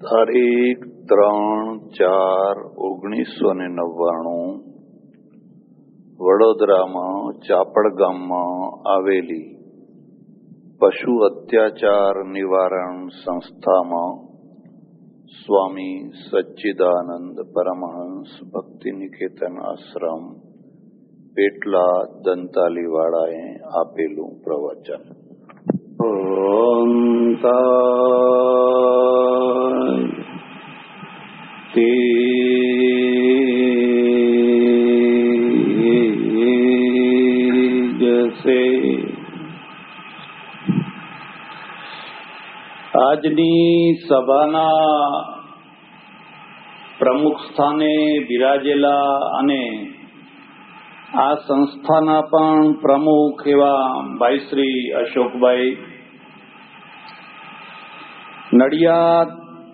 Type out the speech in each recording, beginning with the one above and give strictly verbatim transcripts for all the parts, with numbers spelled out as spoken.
તારીખ ત્રણ ચાર ઓગણીસો ને નવ્વાણું વડોદરામાં ચાપડ ગામમાં આવેલી પશુ અત્યાચાર નિવારણ સંસ્થામાં સ્વામી સચ્ચિદાનંદ પરમહંસ ભક્તિ નિકેતન આશ્રમ પેટલા દંતાલીવાળાએ આપેલું પ્રવચન. ઓમ તે જસે આજની સભાના પ્રમુખ સ્થાને બિરાજેલા અને આ સંસ્થાના પણ પ્રમુખ એવા ભાઈ શ્રી અશોકભાઈ, નડિયાદ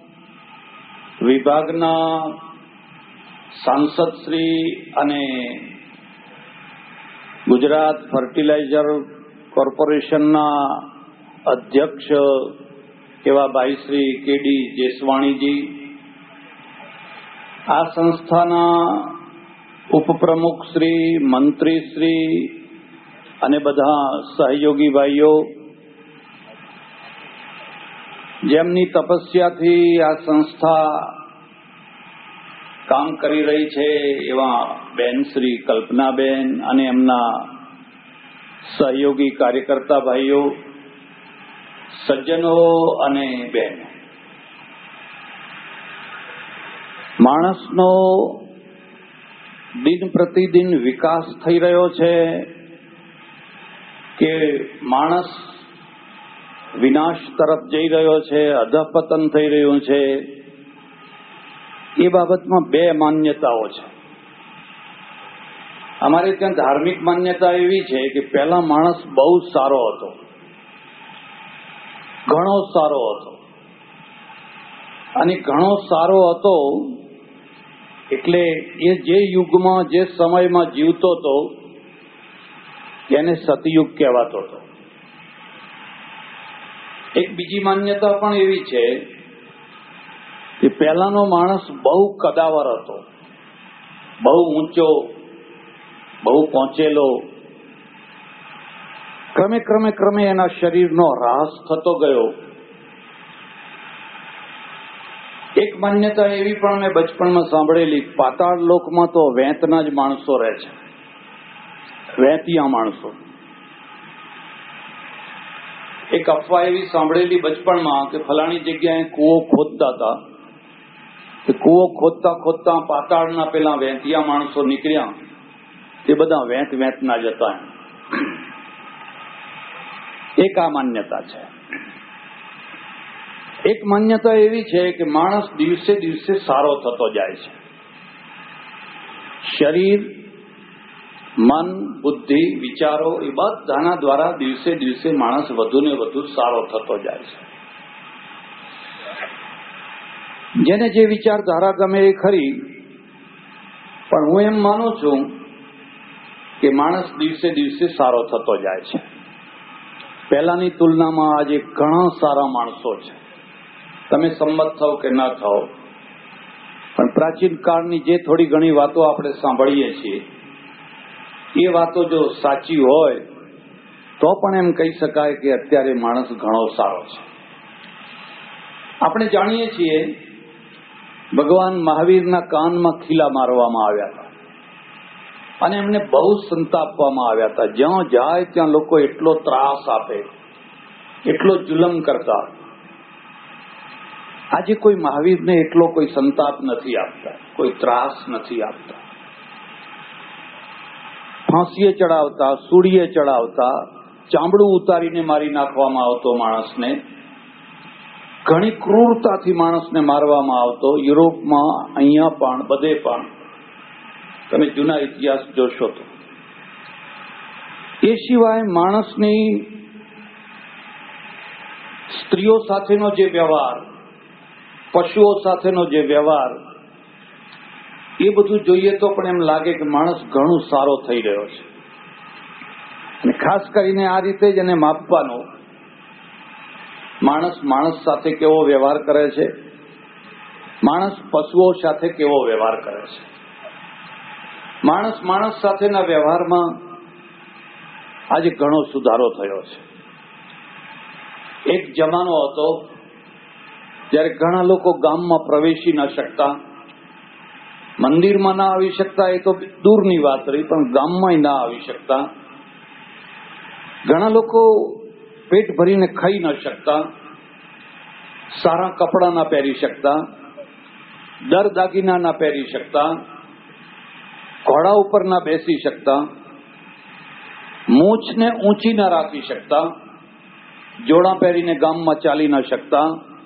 વિભાગના સાંસદ શ્રી અને ગુજરાત ફર્ટિલાઇઝર કોર્પોરેશનના અધ્યક્ષ એવા ભાઈ શ્રી કેડી જેસવાણીજી, આ સંસ્થાના ઉપપ્રમુખ શ્રી, મંત્રી શ્રી અને બધા સહયોગી ભાઈઓ, જેમની તપસ્યાથી આ સંસ્થા કામ કરી રહી છે એવા બેન શ્રી કલ્પનાબેન અને એમના સહયોગી કાર્યકર્તા ભાઈઓ, સજ્જનો અને બહેનો, માણસનો દિન પ્રતિદિન વિકાસ થઈ રહ્યો છે કે માણસ વિનાશ તરફ જઈ રહ્યો છે, અધઃપતન થઈ રહ્યું છે, એ બાબતમાં બે માન્યતાઓ છે. અમારે ત્યાં ધાર્મિક માન્યતા એવી છે કે પહેલા માણસ બહુ સારો હતો, ઘણો સારો હતો, અને ઘણો સારો હતો એટલે એ જે યુગમાં જે સમયમાં જીવતો હતો એને સતયુગ કહેવાતો હતો. એક બીજી માન્યતા પણ એવી છે કે પહેલાનો માણસ બહુ કદાવર હતો, બહુ ઊંચો, બહુ પહોંચેલો, ક્રમે ક્રમે ક્રમે એના શરીરનો હ્રાસ થતો ગયો. એક માન્યતા એવી પણ મેં બચપણમાં સાંભળેલી, પાતાળ લોકમાં તો વેંતના જ માણસો રહે છે, વેંતિયા માણસો. એક અફવા એવી સાંભળેલી બચપણમાં કે ફલાણી જગ્યાએ કૂવો ખોદતા હતા, કે કૂવો ખોદતા ખોદતા પાતાળના પેલા વેંતિયા માણસો નીકળ્યા, તે બધા વેંત વેંતના જ હતા. એક આ માન્યતા છે. એક માન્યતા એવી છે કે માણસ દિવસે દિવસે સારો થતો જાય છે. શરીર, મન, બુદ્ધિ, વિચારો એ બધાના દ્વારા દિવસે દિવસે માણસ વધુ ને વધુ સારો થતો જાય છે. જેને જે વિચારધારા ગમે એ ખરી, પણ હું એમ માનું છું કે માણસ દિવસે દિવસે સારો થતો જાય છે. પહેલાની તુલનામાં આજે ઘણા સારા માણસો છે. તમે સંમત થાવ કે ના થાવ, પણ પ્રાચીન કાળની જે થોડી ઘણી વાતો આપણે સાંભળીએ છીએ એ વાતો જો સાચી હોય તો પણ એમ કહી શકાય કે અત્યારે માણસ ઘણો સારો છે. આપણે જાણીએ છીએ ભગવાન મહાવીરના કાનમાં ખીલા મારવામાં આવ્યા હતા અને એમને બહુ સંતાપવામાં આવ્યા હતા. જ્યાં જાય ત્યાં લોકો એટલો ત્રાસ આપે, એટલો જુલમ કરતા. આજે કોઈ મહાવીરને એટલો કોઈ સંતાપ નથી આપતા, કોઈ ત્રાસ નથી આપતા. ફાંસીએ ચડાવતા, સૂળીએ ચડાવતા, ચામડું ઉતારીને મારી નાખવામાં આવતો માણસને, ઘણી ક્રૂરતાથી માણસને મારવામાં આવતો. યુરોપમાં, અહીંયા પણ, બધે પણ તમે જૂના ઇતિહાસ જોશો તો. એ સિવાય માણસની સ્ત્રીઓ સાથેનો જે વ્યવહાર, પશુઓ સાથેનો જે વ્યવહાર, એ બધું જોઈએ તો પણ એમ લાગે કે માણસ ઘણું સારો થઈ રહ્યો છે. અને ખાસ કરીને આ રીતે જ એને માપવાનો, માણસ માણસ સાથે કેવો વ્યવહાર કરે છે, માણસ પશુઓ સાથે કેવો વ્યવહાર કરે છે. માણસ માણસ સાથેના વ્યવહારમાં આજે ઘણો સુધારો થયો છે. એક જમાનો હતો જ્યારે ઘણા લોકો ગામમાં પ્રવેશી ન શકતા, મંદિરમાં ના આવી શકતા, એ તો દૂરની વાત રહી, પણ ગામમાં ના આવી શકતા. ઘણા લોકો પેટ ભરીને ખાઈ ન શકતા, સારા કપડાં ના પહેરી શકતા, દર દાગીના ના પહેરી શકતા, ઘોડા ઉપર ના બેસી શકતા, મૂછને ઊંચી ના રાખી શકતા, જોડા પહેરીને ગામમાં ચાલી ન શકતા.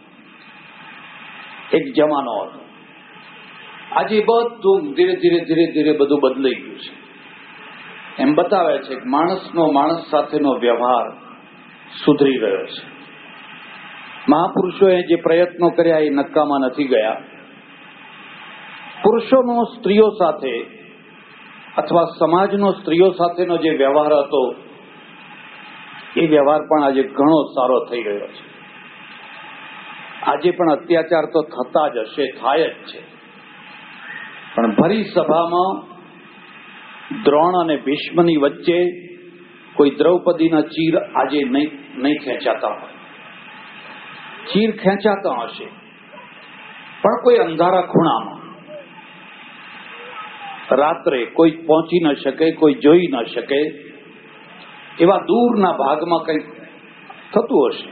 એક જમાનો હતો. આજે બધું ધીરે ધીરે ધીરે ધીરે બધું બદલાઈ ગયું છે. એમ બતાવે છે કે માણસનો માણસ સાથેનો વ્યવહાર સુધરી રહ્યો છે. મહાપુરુષોએ જે પ્રયત્નો કર્યા એ નકામા નથી ગયા. પુરુષોનો સ્ત્રીઓ સાથે અથવા સમાજનો સ્ત્રીઓ સાથેનો જે વ્યવહાર હતો એ વ્યવહાર પણ આજે ઘણો સારો થઈ રહ્યો છે. આજે પણ અત્યાચાર તો થતા જ હશે, થાય જ છે, પણ ભરી સભામાં દ્રોણ અને ભીષ્મની વચ્ચે કોઈ દ્રૌપદીના ચીર આજે નહીં નહીં ખેંચાતા હોય. ચીર ખેંચાતા હશે પણ કોઈ અંધારા ખૂણામાં, રાત્રે કોઈ પહોંચી ન શકે, કોઈ જોઈ ન શકે એવા દૂરના ભાગમાં કંઈક થતું હશે.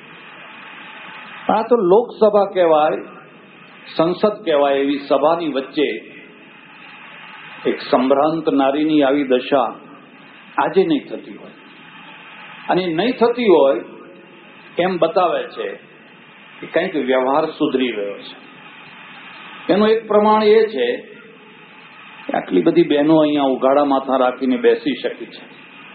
આ તો લોકસભા કહેવાય, સંસદ કહેવાય, એવી સભાની વચ્ચે એક સંભ્રાંત નારીની આવી દશા આજે નહીં થતી હોય. અને નહીં થતી હોય એમ બતાવે છે કે કંઈક વ્યવહાર સુધરી રહ્યો છે. એનું એક પ્રમાણ એ છે કે આટલી બધી બહેનો અહીંયા ઉઘાડા માથા રાખીને બેસી શકી છે.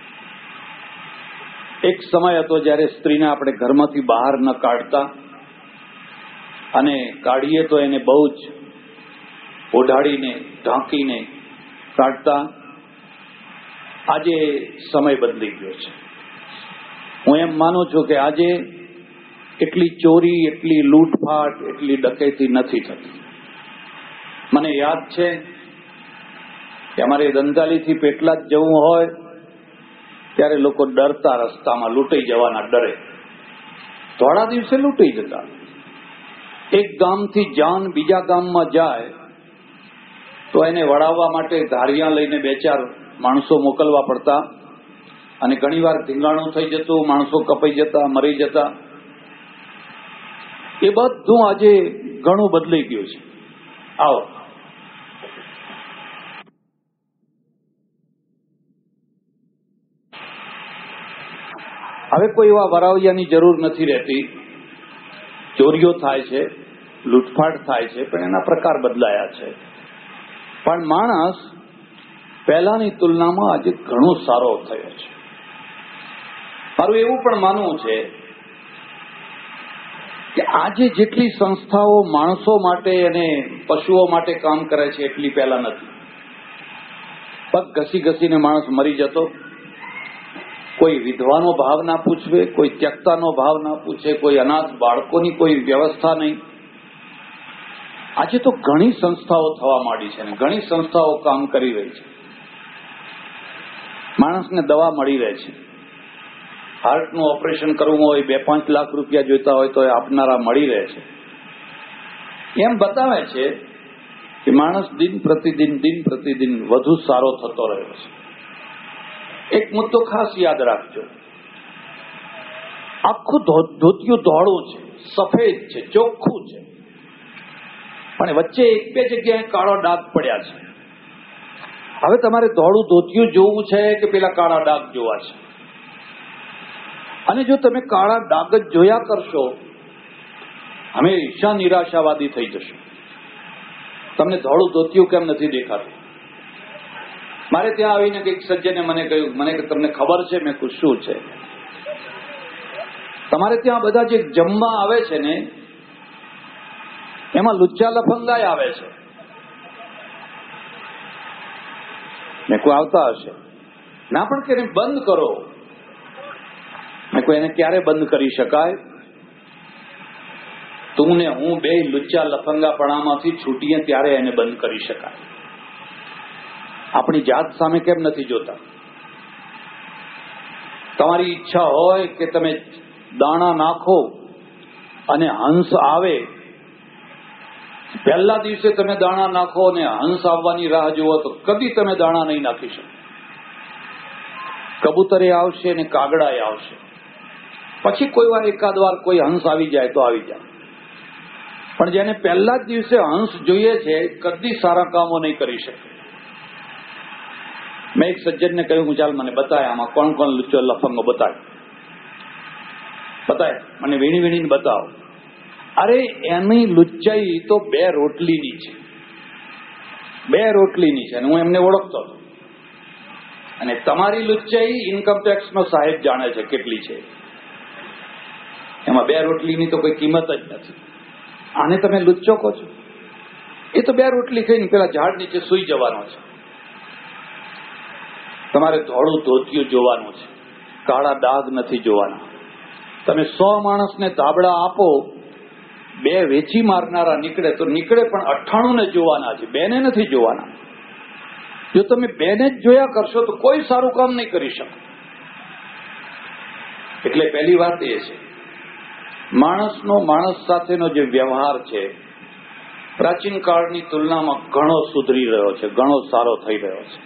એક સમય હતો જ્યારે સ્ત્રીને આપણે ઘરમાંથી બહાર ન કાઢતા, અને કાઢીએ તો એને બહુ જ ઓઢાડીને ઢાંકીને કાઢતા. આજે સમય બદલી ગયો છે. હું એમ માનું છું કે આજે એટલી ચોરી, એટલી લૂંટફાટ, એટલી ડકેતી નથી થતી. મને યાદ છે કે અમારે દંતાલીથી પેટલા જ જવું હોય ત્યારે લોકો ડરતા, રસ્તામાં લૂંટાઈ જવાના ડરે. થોડા દિવસે લૂંટાઈ જતા. એક ગામથી જાન બીજા ગામમાં જાય તો એને વળાવવા માટે ધારિયા લઈને બે ચાર માણસો મોકલવા પડતા, અને ઘણી વાર ધીંગાણું થઈ જતું, માણસો કપાઈ જતા, મરી જતા. એ બધું આજે ઘણું બદલાઈ ગયું છે. આવો હવે કોઈ એવા વરાવિયાની જરૂર નથી રહેતી. ચોરીઓ થાય છે, લૂંટફાટ થાય છે, પણ એના પ્રકાર બદલાયા છે. પણ માણસ પહેલાની તુલનામાં આજે ઘણો સારો થયો છે. મારું એવું પણ માનવું છે કે આજે જેટલી સંસ્થાઓ માણસો માટે અને પશુઓ માટે કામ કરે છે એટલી પહેલા નથી. પગ ઘસી ઘસીને માણસ મરી જતો. કોઈ વિધવાનો ભાવ ના પૂછવે, કોઈ ત્યક્તાનો ભાવ ના પૂછે, કોઈ અનાથ બાળકોની કોઈ વ્યવસ્થા નહીં. આજે તો ઘણી સંસ્થાઓ થવા માંડી છે ને ઘણી સંસ્થાઓ કામ કરી રહી છે. માણસને દવા મળી રહે છે. હાર્ટનું ઓપરેશન કરવું હોય, બે પાંચ લાખ રૂપિયા જોઈતા હોય તો એ આપનારા મળી રહે છે. એમ બતાવે છે કે માણસ દિન પ્રતિદિન દિન પ્રતિદિન વધુ સારો થતો રહ્યો છે. એક મુદ્દો ખાસ યાદ રાખજો. આખું ધોતિયું ધોળું છે, સફેદ છે, ચોખ્ખું છે, પણ વચ્ચે એક બે જગ્યાએ કાળો ડાઘ પડ્યા છે. હવે તમારે ધોળું ધોતિયું જોવું છે કે પેલા કાળા ડાઘ જોવા છે? અને જો તમે કાળા ડાઘ જ જોયા કરશો, હંમેશા નિરાશાવાદી થઈ જશો. તમને ધોળું ધોતિયું કેમ નથી દેખાતું? મારે ત્યાં આવીને કંઈક સજ્જને મને કહ્યું, મને કે તમને ખબર છે? મેં કહ્યું શું છે? તમારે ત્યાં બધા જે જમવા આવે છે ને એમાં લુચ્ચા લફંગાય આવે છે. મેં કોઈ આવતા હશે. ના, પણ કે બંધ કરો. મેં કોઈ એને ક્યારે બંધ કરી શકાય? તું ને હું બે લુચ્ચા લફંગાપણામાંથી છૂટીએ ત્યારે એને બંધ કરી શકાય. આપણી જાત સામે કેમ નથી જોતા? તમારી ઈચ્છા હોય કે તમે દાણા નાખો અને હંસ આવે, પહેલા દિવસે તમે દાણા નાખો અને હંસ આવવાની રાહ જુઓ તો કદી તમે દાણા નહીં નાખી શકો. કબૂતરે આવશે ને કાગડાએ આવશે, પછી કોઈ વાર એકાદ વાર કોઈ હંસ આવી જાય તો આવી જાય, પણ જેને પહેલા જ દિવસે હંસ જોઈએ છે કદી સારા કામો નહીં કરી શકે. મેં એક સજ્જનને કહ્યું, હું ચાલ મને બતાય આમાં કોણ કોણ લુચ્ચો લફંગો બતાય બતાય મને વીણી વીણીને બતાવો. અરે એની લુચ્ચાઈ તો બે રોટલીની છે, બે રોટલીની છે, અને હું એમને ઓળખતો હતો. અને તમારી લુચ્ચાઈ ઇન્કમટેક્સ નો સાહેબ જાણે છે કેટલી છે, એમાં બે રોટલીની તો કોઈ કિંમત જ નથી. આને તમે લુચ્ચો કહો છો? એ તો બે રોટલી ખાઈને પેલા ઝાડ નીચે સુઈ જવાનો છે. તમારે ધોળું ધોતિયું જોવાનું છે, કાળા ડાઘ નથી જોવાના. તમે સો માણસને ધાબળા આપો, બે વેચી મારનારા નીકળે તો નીકળે, પણ અઠ્ઠાણું ને જોવાના છે, બેને નથી જોવાના. જો તમે બેને જ જોયા કરશો તો કોઈ સારું કામ નહીં કરી શકો. એટલે પહેલી વાત એ છે, માણસનો માણસ સાથેનો જે વ્યવહાર છે પ્રાચીન કાળની તુલનામાં ઘણો સુધરી રહ્યો છે, ઘણો સારો થઈ રહ્યો છે.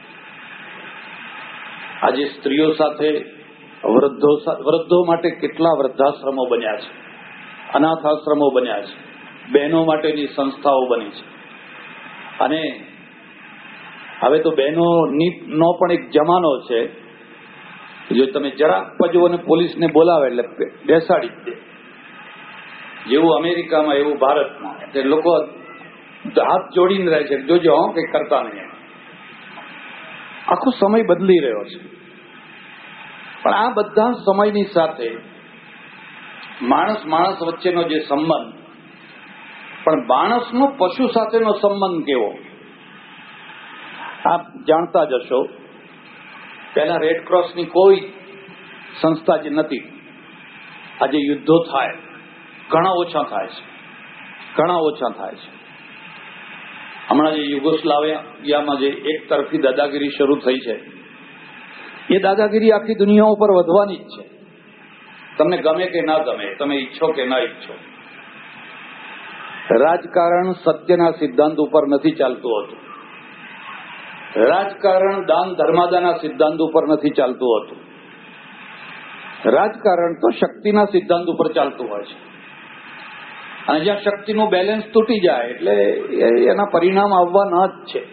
આજે સ્ત્રીઓ સાથે વૃદ્ધો વૃદ્ધો માટે કેટલા વૃદ્ધાશ્રમો બન્યા છે, અનાથ આશ્રમો બન્યા છે, બહેનો માટેની સંસ્થાઓ બની છે. અને હવે તો બહેનોની નો પણ એક જમાનો છે, જો તમે જરાક પજવો ને પોલીસને બોલાવે એટલે બેસાડી જ દે. જેવું અમેરિકામાં એવું ભારતમાં, એટલે લોકો હાથ જોડીને રહે છે, જોજો કંઈ કરતા નહીં. આખો સમય બદલી રહ્યો છે. પણ આ બધા સમયની સાથે માણસ માણસ વચ્ચેનો જે સંબંધ, પણ માણસનો પશુ સાથેનો સંબંધ કેવો આપ જાણતા જ હશો. પહેલા રેડક્રોસની કોઈ સંસ્થા જ નથી. આજે યુદ્ધો થાય, ઘણા ઓછા થાય છે, ઘણા ઓછા થાય છે. હમણાં જે યુગોસ્લાવિયામાં જે એક તરફી દાદાગીરી શરૂ થઈ છે, એ દાદાગીરી આખી દુનિયા ઉપર વધવાની જ છે. તમને ગમે કે ના ગમે, તમે ઈચ્છો કે ના ઈચ્છો. રાજકારણ સત્યના સિદ્ધાંત ઉપર નથી ચાલતું હતું. રાજકારણ દાન ધર્માદાના સિદ્ધાંત ઉપર નથી ચાલતું હતું. રાજકારણ તો શક્તિના સિદ્ધાંત ઉપર ચાલતું હોય છે. અને જ્યાં શક્તિનું બેલેન્સ તૂટી જાય એટલે એના પરિણામ આવવાના જ છે.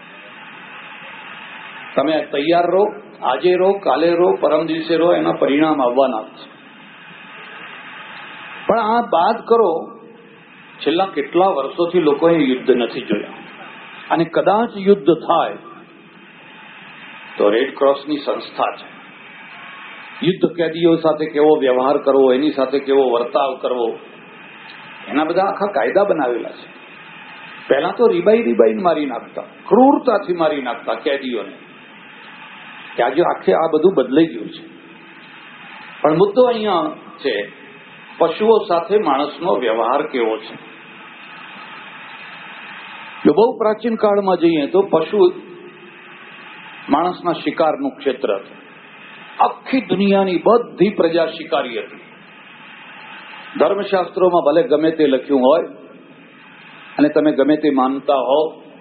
તમે તૈયાર રહો, આજે રહો, કાલે રહો, પરમ દિવસે રહો, એના પરિણામ આવવાના જ છે. પણ આ બાદ કરો, છેલ્લા કેટલા વર્ષોથી લોકોએ યુદ્ધ નથી જોયા, અને કદાચ યુદ્ધ થાય તો રેડક્રોસની સંસ્થા છે. યુદ્ધ કેદીઓ સાથે કેવો વ્યવહાર કરવો, એની સાથે કેવો વર્તાવ કરવો, એના બધા આખા કાયદા બનાવેલા છે. પહેલા તો રીબાઈ રીબાઈ મારી નાખતા, ક્રૂરતાથી મારી નાખતા કેદીઓને. કે આજે આખે આ બધું બદલાઈ ગયું છે. પણ મુદ્દો અહીંયા છે, પશુઓ સાથે માણસનો વ્યવહાર કેવો છે. જો બહુ પ્રાચીન કાળમાં જઈએ તો પશુ માણસના શિકારનું ક્ષેત્ર હતું. આખી દુનિયાની બધી પ્રજા શિકારી હતી. ધર્મશાસ્ત્રોમાં ભલે ગમે તે લખ્યું હોય અને તમે ગમે તે માનતા હો,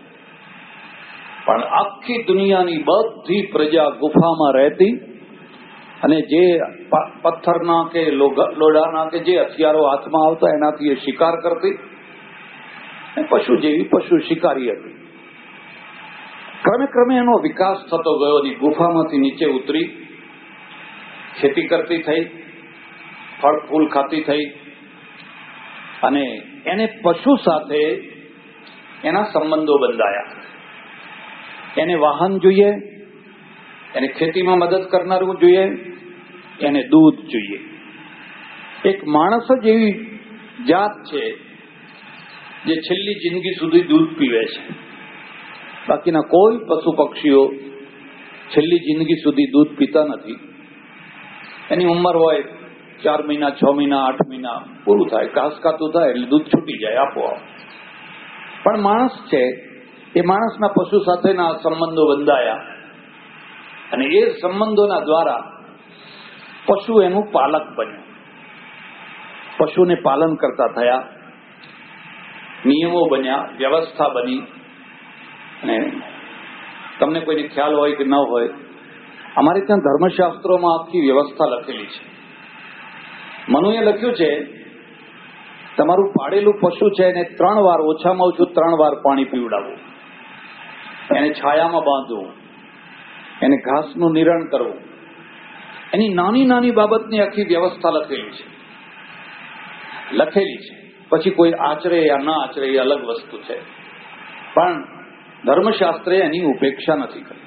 પણ આખી દુનિયાની બધી પ્રજા ગુફામાં રહેતી અને જે પથ્થરના કે લોડાના કે જે હથિયારો હાથમાં આવતા એનાથી એ શિકાર કરતી. પશુ જેવી પશુ શિકારી હતી. ક્રમે ક્રમે એનો વિકાસ થતો ગયો અને ગુફામાંથી નીચે ઉતરી ખેતી કરતી થઈ, ફળ ફૂલ ખાતી થઈ, અને એને પશુ સાથે એના સંબંધો બંધાયા. એને વાહન જોઈએ, એને ખેતીમાં મદદ કરનારું જોઈએ, એને દૂધ જોઈએ. એક માણસ જ એવી જાત છે જે છેલ્લી જિંદગી સુધી દૂધ પીવે છે. બાકીના કોઈ પશુ પક્ષીઓ છેલ્લી જિંદગી સુધી દૂધ પીતા નથી. એની ઉંમર હોય ચાર મહિના છ મહિના આઠ મહિના પૂરું થાય, ઘાસ ખાતું થાય એટલે દૂધ છૂટી જાય આપોઆપ. પણ માણસ છે એ માણસના પશુ સાથેના સંબંધો બંધાયા અને એ સંબંધોના દ્વારા પશુ એનું પાલક બન્યું. પશુને પાલન કરતા થયા, નિયમો બન્યા, વ્યવસ્થા બની. અને તમને કોઈને ખ્યાલ હોય કે ન હોય, અમારે ત્યાં ધર્મશાસ્ત્રોમાં આખી વ્યવસ્થા લખેલી છે. મનુએ લખ્યું છે તમારું પાળેલું પશુ છે એને ત્રણ વાર, ઓછામાં ઓછું ત્રણ વાર પાણી પીવડાવવું, એને છાયામાં બાંધવું, એને ઘાસનું નિરણ કરવું. એની નાની નાની બાબતની આખી વ્યવસ્થા લખેલી છે લખેલી છે પછી કોઈ આચરે યા ના આચરે એ અલગ વસ્તુ છે, પણ ધર્મશાસ્ત્રે એની ઉપેક્ષા નથી કરી.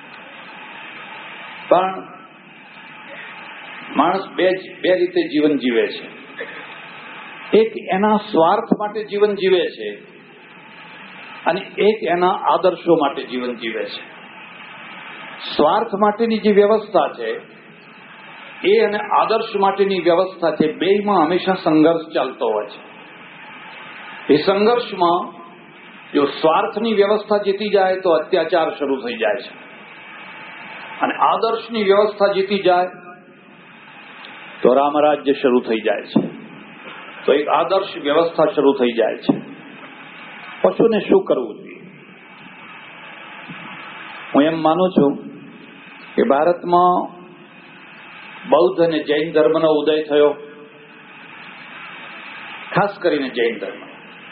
પણ માણસ બે બે રીતે જીવન જીવે છે. એક એના સ્વાર્થ માટે જીવન જીવે છે અને એક એના આદર્શો માટે જીવન જીવે છે. સ્વાર્થ માટેની જે વ્યવસ્થા છે એ અને આદર્શ માટેની વ્યવસ્થા છે, બેયમાં હંમેશા સંઘર્ષ ચાલતો હોય છે. એ સંઘર્ષમાં જો સ્વાર્થની વ્યવસ્થા જીતી જાય તો અત્યાચાર શરૂ થઈ જાય છે, અને આદર્શની વ્યવસ્થા જીતી જાય તો રામરાજ્ય શરૂ થઈ જાય છે. તો એક આદર્શ વ્યવસ્થા શરૂ થઈ જાય છે. પશુને શું કરવું જોઈએ? હું એમ માનું છું કે ભારતમાં બૌદ્ધ અને જૈન ધર્મનો ઉદય થયો, ખાસ કરીને જૈન ધર્મ.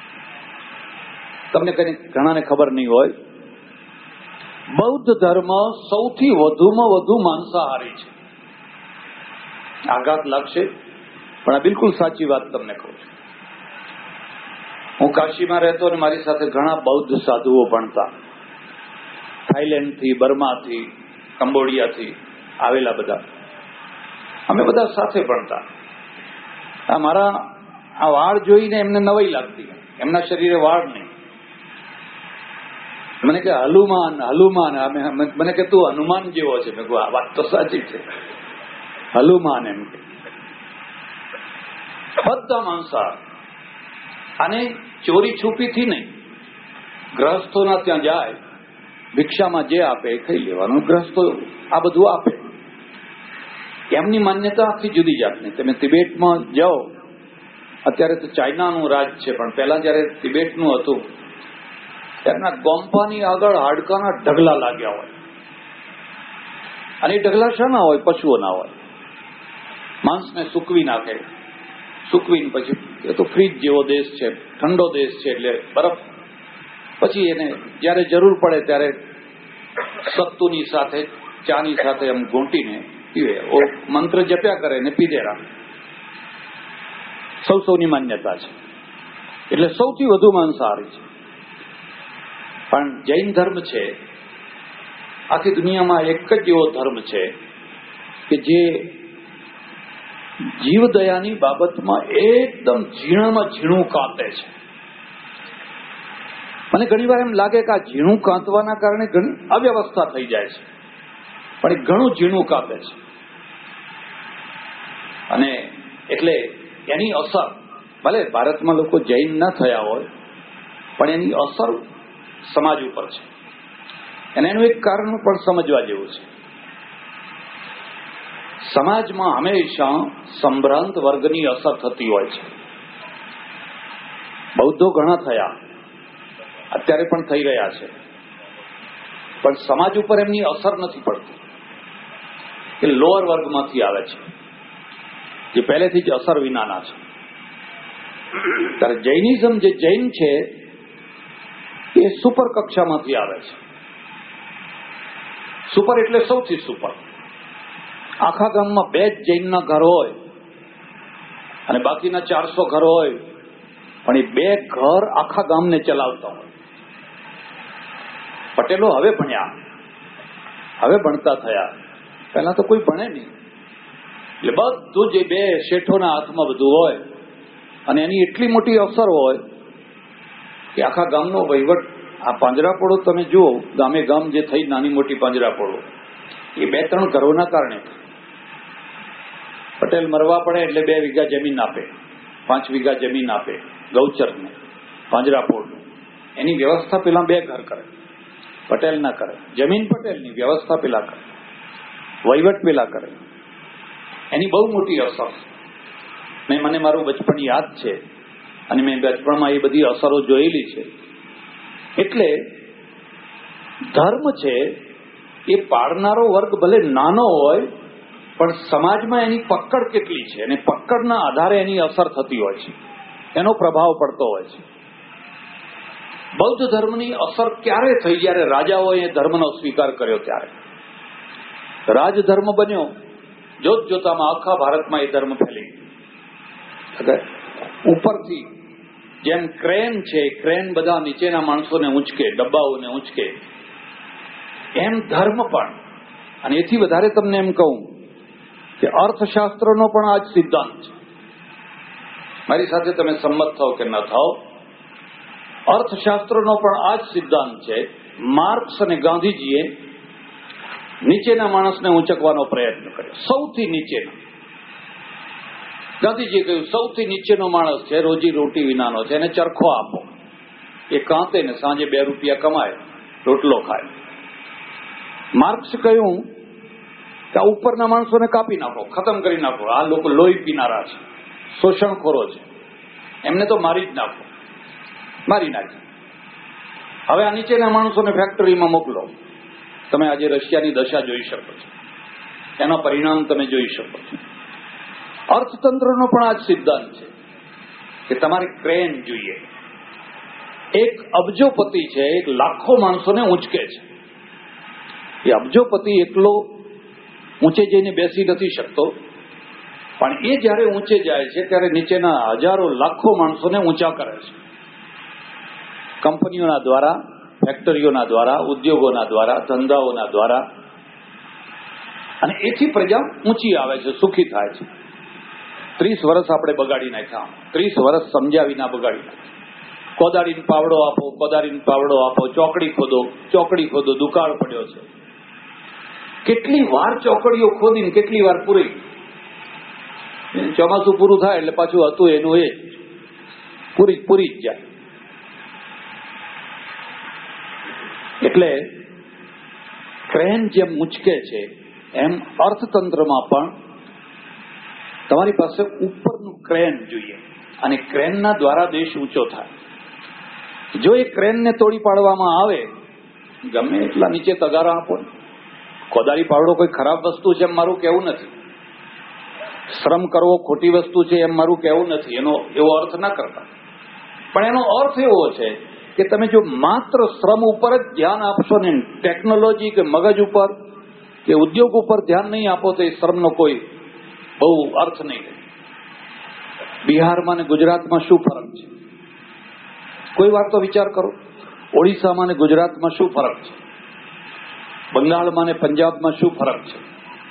તમને કઈ ઘણાને ખબર નહીં હોય, બૌદ્ધ ધર્મ સૌથી વધુમાં વધુ માંસાહારી છે. આઘાત લાગશે પણ આ બિલકુલ સાચી વાત તમને કહું છું. હું કાશીમાં રહેતો અને મારી સાથે ઘણા બૌદ્ધ સાધુઓ ભણતા, થાઈલેન્ડથી, બર્માથી, કંબોડિયાથી આવેલા બધા. અમે બધા સાથે ભણતા. આ મારા આ વાળ જોઈને એમને નવાઈ લાગતી, એમના શરીરે વાળ નહીં. મને કે હનુમાન હનુમાન મને કે તું હનુમાન જેવો છે. મેં કહ્યું આ વાત તો સાચી છે, હનુમાન એમ કે. બધા માંસાહાર, અને ચોરી છુપીથી નહીં. ગ્રહસ્થોના ત્યાં જાય, ભિક્ષામાં જે આપે એ ખાઈ લેવાનું. ગ્રહસ્થો આ બધું આપે. એમની માન્યતા આખી જુદી જાતની. તમે તિબેટમાં જાઓ, અત્યારે તો ચાઇનાનું રાજ છે, પણ પહેલા જયારે તિબેટનું હતું ત્યારના ગોમ્પાની આગળ હાડકાના ઢગલા લાગ્યા હોય. અને એ ઢગલા શાના હોય? પશુઓના હોય. માંસને સૂકવી નાખે, સૂકવીને પછી એ તો ફ્રીજ જેવો દેશ છે, ઠંડો દેશ છે, એટલે બરફ. પછી એને જયારે જરૂર પડે ત્યારે સત્તુની સાથે, ચાની સાથે એમ ઘૂંટીને પીવે. ઓ મંત્ર જપ્યા કરે ને પી દેરા. સૌ સૌની માન્યતા છે. એટલે સૌથી વધુ માંસાહારી છે. પણ જૈન ધર્મ છે આખી દુનિયામાં એક જ એવો ધર્મ છે કે જે જીવદયાની બાબતમાં એકદમ ઝીણામાં ઝીણું કાંતે છે. મને ઘણી વાર એમ લાગે કે આ ઝીણું કાંતવાના કારણે ઘણી અવ્યવસ્થા થઈ જાય છે, પણ એ ઘણું ઝીણું કાપે છે. અને એટલે એની અસર, ભલે ભારતમાં લોકો જૈન ના થયા હોય, પણ એની અસર સમાજ ઉપર છે. અને એનું એક કારણ પણ સમજવા જેવું છે. સમાજમાં હંમેશા સંભ્રાંત વર્ગની અસર થતી હોય છે. બૌદ્ધો ઘણા થયા, અત્યારે પણ થઈ રહ્યા છે, પણ સમાજ ઉપર એમની અસર નથી પડતી. એ લોઅર વર્ગમાંથી આવે છે, જે પહેલેથી જ અસર વિનાના છે. ત્યારે જૈનિઝમ જે જૈન છે એ સુપર કક્ષામાંથી આવે છે. સુપર એટલે સૌથી સુપર. આખા ગામમાં બે જ જૈનના ઘર હોય અને બાકીના ચારસો ઘર હોય, પણ એ બે ઘર આખા ગામને ચલાવતા હોય. પટેલો હવે ભણ્યા, હવે ભણતા થયા, પહેલા તો કોઈ ભણે નહીં. એટલે બધું જે બે શેઠોના હાથમાં બધું હોય, અને એની એટલી મોટી અસર હોય કે આખા ગામનો વહીવટ. આ પાંજરાપોળો તમે જુઓ, ગામે ગામ જે થઈ નાની મોટી પાંજરાપોળો, એ બે ત્રણ ઘરોના કારણે. પટેલ મરવા પડે એટલે બે વીઘા જમીન આપે, પાંચ વીઘા જમીન આપે ગૌચરને, પાંજરાપોળનું. એની વ્યવસ્થા પેલા બે ઘર કરે, પટેલ ના કરે. જમીન પટેલની, વ્યવસ્થા પેલા કરે, વહીવટ પેલા કરે. એની બહુ મોટી અસર. મેં મને મારું બચપણ યાદ છે અને મેં બચપણમાં એ બધી અસરો જોયેલી છે. એટલે ધર્મ છે એ પાળનારો વર્ગ ભલે નાનો હોય પણ સમાજમાં એની પકડ કેટલી છે અને પકડના આધારે એની અસર થતી હોય છે, એનો પ્રભાવ પડતો હોય છે. બૌદ્ધ ધર્મની અસર ક્યારે થઈ? જ્યારે રાજાઓએ ધર્મનો સ્વીકાર કર્યો ત્યારે. રાજધર્મ બન્યો, જોત જોતામાં આખા ભારતમાં એ ધર્મ ફેલી ગયો. ઉપરથી જેમ ક્રેન છે, ક્રેન બધા નીચેના માણસોને ઊંચકે, ડબ્બાઓને ઊંચકે, એમ ધર્મ પણ. અને એથી વધારે તમને એમ કહું કે અર્થશાસ્ત્રનો પણ આ જ સિદ્ધાંત છે. મારી સાથે તમે સંમત થાઓ કે ન થાઓ, અર્થશાસ્ત્રનો પણ આ જ સિદ્ધાંત છે. માર્ક્સ અને ગાંધીજીએ નીચેના માણસને ઊંચકવાનો પ્રયત્ન કર્યો, સૌથી નીચેનો. ગાંધીજીએ કહ્યું સૌથી નીચેનો માણસ છે, રોજી રોટી વિનાનો છે, એને ચરખો આપો, એ કાંતે ને સાંજે બે રૂપિયા કમાય, રોટલો ખાય. માર્ક્સે કહ્યું કે આ ઉપરના માણસોને કાપી નાખો, ખતમ કરી નાખો, આ લોકો લોહી પીનારા છે, શોષણખોરો છે, એમને તો મારી જ નાખો. મારી નાખી. હવે આ નીચેના માણસોને ફેક્ટરીમાં મોકલો. તમે આજે રશિયાની દશા જોઈ શકો છો, એના પરિણામ તમે જોઈ શકો છો. અર્થતંત્રનો પણ આ જ સિદ્ધાંત છે કે તમારે ક્રેન જોઈએ. એક અબજોપતિ છે, એક લાખો માણસોને ઊંચકે છે. એ અબજોપતિ એકલો ઊંચે જઈને બેસી નથી શકતો, પણ એ જયારે ઊંચે જાય છે ત્યારે નીચેના હજારો લાખો માણસોને ઊંચા કરે છે. કંપનીઓના દ્વારા, ફેક્ટરીઓના દ્વારા, ઉદ્યોગોના દ્વારા, ધંધાઓના દ્વારા. અને એથી પ્રજા ઊંચી આવે છે, સુખી થાય છે. ત્રીસ વર્ષ આપણે બગાડી નાખ્યા, ત્રીસ વર્ષ સમજ્યા વિના બગાડી નાખ્યા. કોદાળીને પાવડો આપો, કોદાળીને પાવડો આપો, ચોકડી ખોદો, ચોકડી ખોદો, દુકાળ પડ્યો છે. કેટલી વાર ચોકડીઓ ખોદીને કેટલી વાર પૂરી. ચોમાસું પૂરું થાય એટલે પાછું હતું એનું એ પૂરી પૂરી જ જાય. એટલે ક્રેન જેમ ઊંચકે છે એમ અર્થતંત્રમાં પણ તમારી પાસે ઉપરનું ક્રેન જોઈએ, અને ક્રેનના દ્વારા દેશ ઊંચો થાય. જો એ ક્રેનને તોડી પાડવામાં આવે, ગમે એટલા નીચે તગારા આપો. કોદાળી પાવડો કોઈ ખરાબ વસ્તુ છે એમ મારું કહેવું નથી, શ્રમ કરવો ખોટી વસ્તુ છે એમ મારું કહેવું નથી, એનો એવો અર્થ ના કરતા. પણ એનો અર્થ એવો છે કે તમે જો માત્ર શ્રમ ઉપર જ ધ્યાન આપશો ને ટેકનોલોજી કે મગજ ઉપર કે ઉદ્યોગ ઉપર ધ્યાન નહીં આપો તો એ શ્રમનો કોઈ બહુ અર્થ નહીં રહે. બિહારમાં ને ગુજરાતમાં શું ફરક છે? કોઈ વાર તો વિચાર કરો. ઓડિશામાં ને ગુજરાતમાં શું ફરક છે? બંગાળમાં ને પંજાબમાં શું ફરક છે?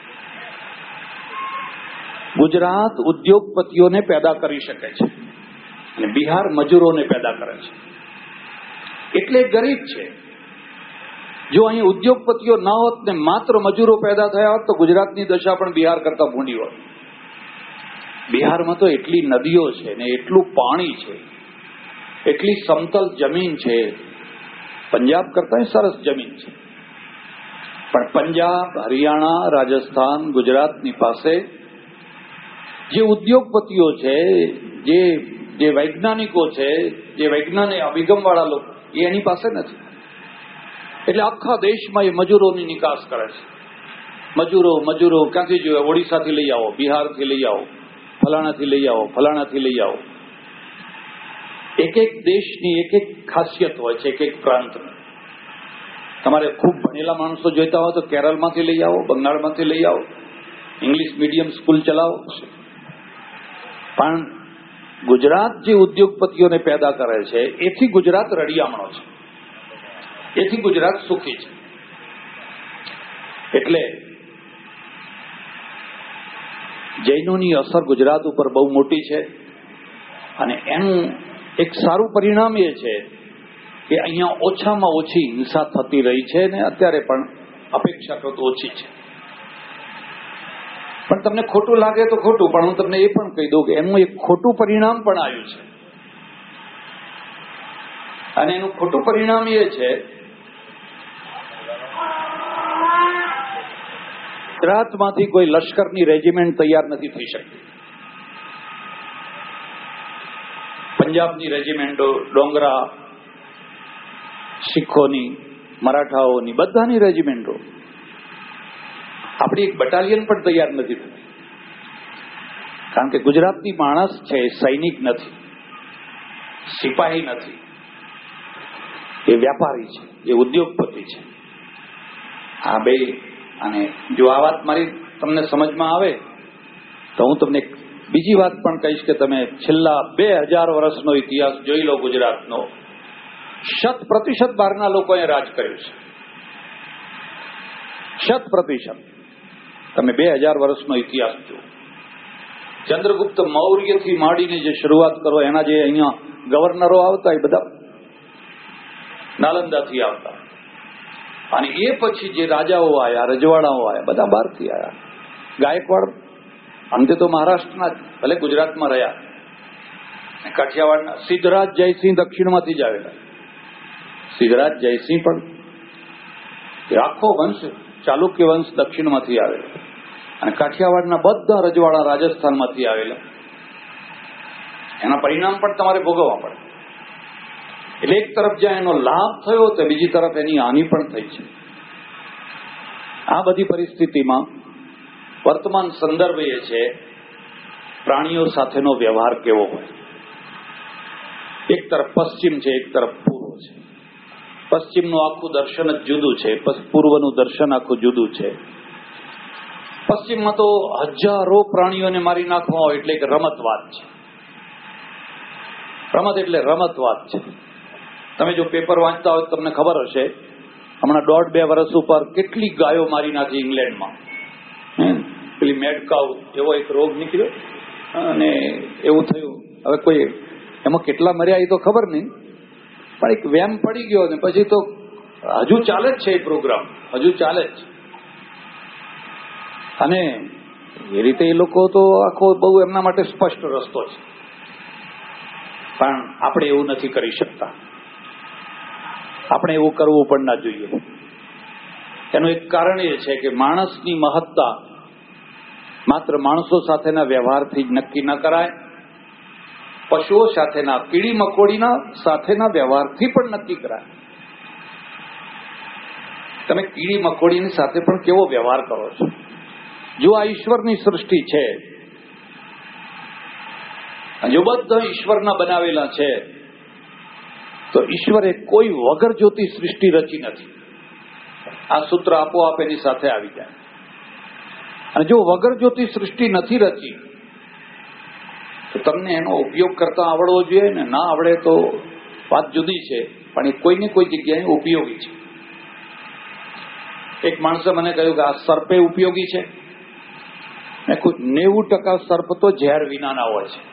ગુજરાત ઉદ્યોગપતિઓને પેદા કરી શકે છે અને બિહાર મજૂરોને પેદા કરે છે, એટલે ગરીબ છે. જો અહીં ઉદ્યોગપતિઓ ના હોત ને માત્ર મજૂરો પેદા થયા હોત તો ગુજરાતની દશા પણ બિહાર કરતા ભૂંડી હોત. બિહારમાં તો એટલી નદીઓ છે ને એટલું પાણી છે, એટલી સમતલ જમીન છે, પંજાબ કરતા સરસ જમીન છે. પણ પંજાબ, હરિયાણા, રાજસ્થાન, ગુજરાતની પાસે જે ઉદ્યોગપતિઓ છે, જે જે વૈજ્ઞાનિકો છે, જે વૈજ્ઞાનિક અભિગમ વાળા લોકો, એ એની પાસે નથી. એટલે આખા દેશમાં એ મજૂરોની નિકાસ કરે છે. મજૂરો મજૂરો ક્યાંથી જોઈએ? ઓડિશાથી લઈ આવો, બિહારથી લઈ આવો, ફલાણાથી લઈ આવો, ફલાણાથી લઈ આવો. એક એક દેશની એક એક ખાસિયત હોય છે, એક એક પ્રાંતની. તમારે ખૂબ ભણેલા માણસો જોઈતા હોય તો કેરળમાંથી લઈ આવો, બંગાળમાંથી લઈ આવો, ઇંગ્લિશ મીડિયમ સ્કૂલ ચલાવો. પણ ગુજરાત જે ઉદ્યોગપતિઓને પેદા કરે છે એથી ગુજરાત રળિયામણો છે, એથી ગુજરાત સુખી છે. એટલે જૈનોની અસર ગુજરાત ઉપર બહુ મોટી છે, અને એનું એક સારું પરિણામ એ છે કે અહીંયા ઓછામાં ઓછી હિંસા થતી રહી છે ને અત્યારે પણ અપેક્ષા કરતો ઓછી છે. પણ તમને ખોટું લાગે તો ખોટું, પણ હું તમને એ પણ કહી દઉં કે એનું એક ખોટું પરિણામ પણ આવ્યું છે. અને એનું ખોટું પરિણામ એ છે, ગુજરાતમાંથી કોઈ લશ્કરની રેજિમેન્ટ તૈયાર નથી થઈ શકતી. પંજાબની રેજિમેન્ટો, ડોંગરા, શીખોની, મરાઠાઓની, બધાની રેજિમેન્ટો, આપણી એક બટાલિયન પણ તૈયાર નથી થતી. કારણ કે ગુજરાતની માણસ છે એ સૈનિક નથી, સિપાહી નથી, એ વ્યાપારી છે, એ ઉદ્યોગપતિ છે. આ બે. અને જો આ વાત મારી તમને સમજમાં આવે તો હું તમને બીજી વાત પણ કહીશ કે તમે છેલ્લા બે હજાર વર્ષનો ઇતિહાસ જોઈ લો ગુજરાતનો. શત પ્રતિશત બહારના લોકોએ રાજ કર્યું છે. શત પ્રતિશત. તમે બે હજાર વર્ષનો ઇતિહાસ જુઓ. ચંદ્રગુપ્ત મૌર્યથી માંડીને જે શરૂઆત કરો, એના જે અહીંયા ગવર્નરો આવતા એ બધા નાલંદાથી આવતા, અને એ પછી જે રાજાઓ આવ્યા, રજવાડાઓ આવ્યા, બધા બહારથી આવ્યા. ગાયકવાડ અંતે તો મહારાષ્ટ્રના જ, ભલે ગુજરાતમાં રહ્યા. કાઠિયાવાડના સિદ્ધરાજ જયસિંહ દક્ષિણમાંથી જ આવેલા. સિદ્ધરાજ જયસિંહ પણ આખો વંશ, ચાલુક્ય વંશ દક્ષિણમાંથી આવેલો. અને કાઠિયાવાડના બધા રજવાડા રાજસ્થાનમાંથી આવેલા. એના પરિણામ પણ તમારે ભોગવવા પડે. એટલે એક તરફ જ્યાં એનો લાભ થયો તો બીજી તરફ એની હાનિ પણ થઈ છે. આ બધી પરિસ્થિતિમાં વર્તમાન સંદર્ભ એ છે પ્રાણીઓ સાથેનો વ્યવહાર કેવો હોય. એક તરફ પશ્ચિમ છે, એક તરફ પૂર્વ છે. પશ્ચિમનું આખું દર્શન જ જુદું છે, પૂર્વનું દર્શન આખું જુદું છે. પશ્ચિમમાં તો હજારો પ્રાણીઓને મારી નાખવા હોય એટલે એક રમતવાદ છે. રમત એટલે રમતવાદ છે. તમે જો પેપર વાંચતા હોય તમને ખબર હશે, હમણાં દોઢ બે વર્ષ ઉપર કેટલી ગાયો મારી નાખી ઇંગ્લેન્ડમાં. પેલી મેડકાઉ એવો એક રોગ નીકળ્યો અને એવું થયું. હવે કોઈ એમાં કેટલા મર્યા એ તો ખબર નહીં, પણ એક વેમ પડી ગયો ને પછી તો હજુ ચાલે જ છે એ પ્રોગ્રામ, હજુ ચાલે જ. અને એ રીતે એ લોકો તો આખો બહુ એમના માટે સ્પષ્ટ રસ્તો છે, પણ આપણે એવું નથી કરી શકતા. આપણે એવું કરવું પણ ના જોઈએ. એનું એક કારણ એ છે કે માણસની મહત્તા માત્ર માણસો સાથેના વ્યવહારથી જ નક્કી ન કરાય, પશુઓ સાથેના, કીડી મકોડીના સાથેના વ્યવહારથી પણ નક્કી કરાય. તમે કીડી મકોડીની સાથે પણ કેવો વ્યવહાર કરો છો? જો આ ઈશ્વરની સૃષ્ટિ છે, જો બધા ઈશ્વરના બનાવેલા છે, તો ઈશ્વરે કોઈ વગર જોતી સૃષ્ટિ રચી નથી. આ સૂત્ર આપોઆપ એની સાથે આવી જાય. અને જો વગર જોતી સૃષ્ટિ નથી રચી તો તમને એનો ઉપયોગ કરતા આવડવો જોઈએ ને. ના આવડે તો વાત જુદી છે, પણ એ કોઈને કોઈ જગ્યાએ ઉપયોગી છે. એક માણસે મને કહ્યું કે આ સર્પે ઉપયોગી છે. મેં કોઈ નેવું ટકા સર્પ તો ઝેર વિનાના હોય છે.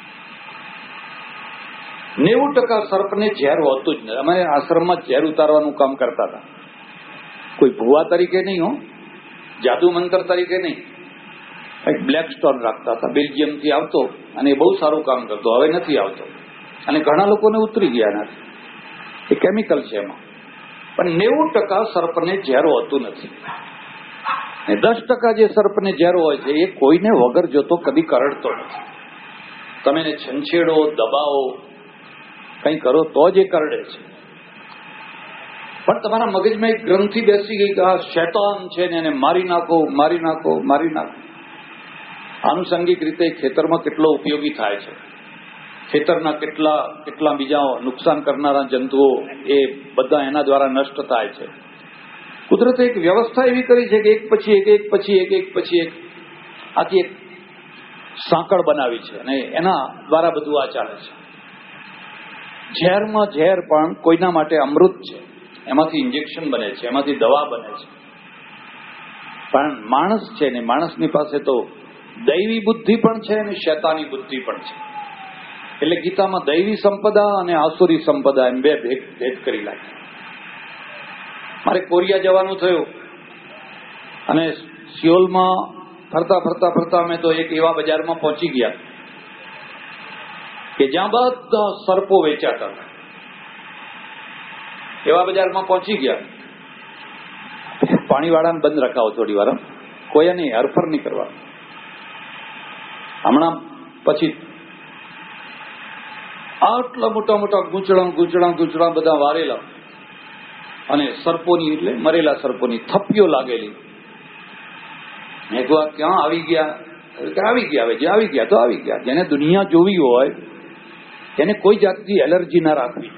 નેવું ટકા સર્પને ઝેર હોતું જ નથી. અમે આશ્રમમાં ઝેર ઉતારવાનું કામ કરતા હતા. કોઈ ભુવા તરીકે નહીં હો, જાદુ મંત્ર તરીકે નહીં. એક બ્લેક સ્ટોન રાખતા હતા, બેલ્જિયમથી આવતો અને એ બહુ સારું કામ કરતો. હવે નથી આવતો અને ઘણા લોકોને ઉતરી ગયા નથી. એ કેમિકલ છે એમાં. પણ નેવું ટકા સર્પને ઝેર હોતું નથી. અને દસ ટકા જે સર્પને ઝેર હોય છે એ કોઈને વગર જોતો કદી કરડતો નથી. તમે એને છંછેડો, દબાવો, કંઈ કરો તો જ એ કરડે છે. પણ તમારા મગજમાં એક ગ્રંથિ બેસી ગઈ કે આ શૈતાન છે ને એને મારી નાખો, મારી નાખો, મારી નાખો. આનુષંગિક રીતે ખેતરમાં કેટલો ઉપયોગી થાય છે. ખેતરના કેટલા કેટલા બીજા નુકસાન કરનારા જંતુઓ એ બધા એના દ્વારા નષ્ટ થાય છે. કુદરતે એક વ્યવસ્થા એવી કરી છે કે એક પછી એક, એક પછી એક, એક પછી એક આખી એક સાંકળ બનાવી છે અને એના દ્વારા બધું આ ચાલે છે. ઝેરમાં ઝેર પણ કોઈના માટે અમૃત છે. એમાંથી ઇન્જેક્શન બને છે, એમાંથી દવા બને છે. પણ માણસ છે ને, માણસની પાસે તો દૈવી બુદ્ધિ પણ છે અને શૈતાની બુદ્ધિ પણ છે. એટલે ગીતામાં દૈવી સંપદા અને આસુરી સંપદા એમ બે ભેદ ભેદ કરી લાગે. મારે કોરિયા જવાનું થયું અને સિયોલમાં ફરતા ફરતા ફરતા અમે તો એક એવા બજારમાં પહોંચી ગયા કે જ્યાં બધા સર્પો વેચાતા હતા. એવા બજારમાં પહોંચી ગયા. પાણીવાળાને બંધ રખાવો થોડી વાર, કોઈ નહીં, હરફર નહીં કરવા. હમણાં પછી આટલા મોટા મોટા ગૂંચડા ગૂંચડા ગૂંચડા બધા વારેલા અને સર્પોની એટલે મરેલા સર્પોની થપ્પીઓ લાગેલી. મેં કહ્યું આ ક્યાં આવી ગયા? આવી ગયા, હવે જે આવી ગયા તો આવી ગયા. જેને દુનિયા જોવી હોય એને કોઈ જાતની એલર્જી ના રાખવી.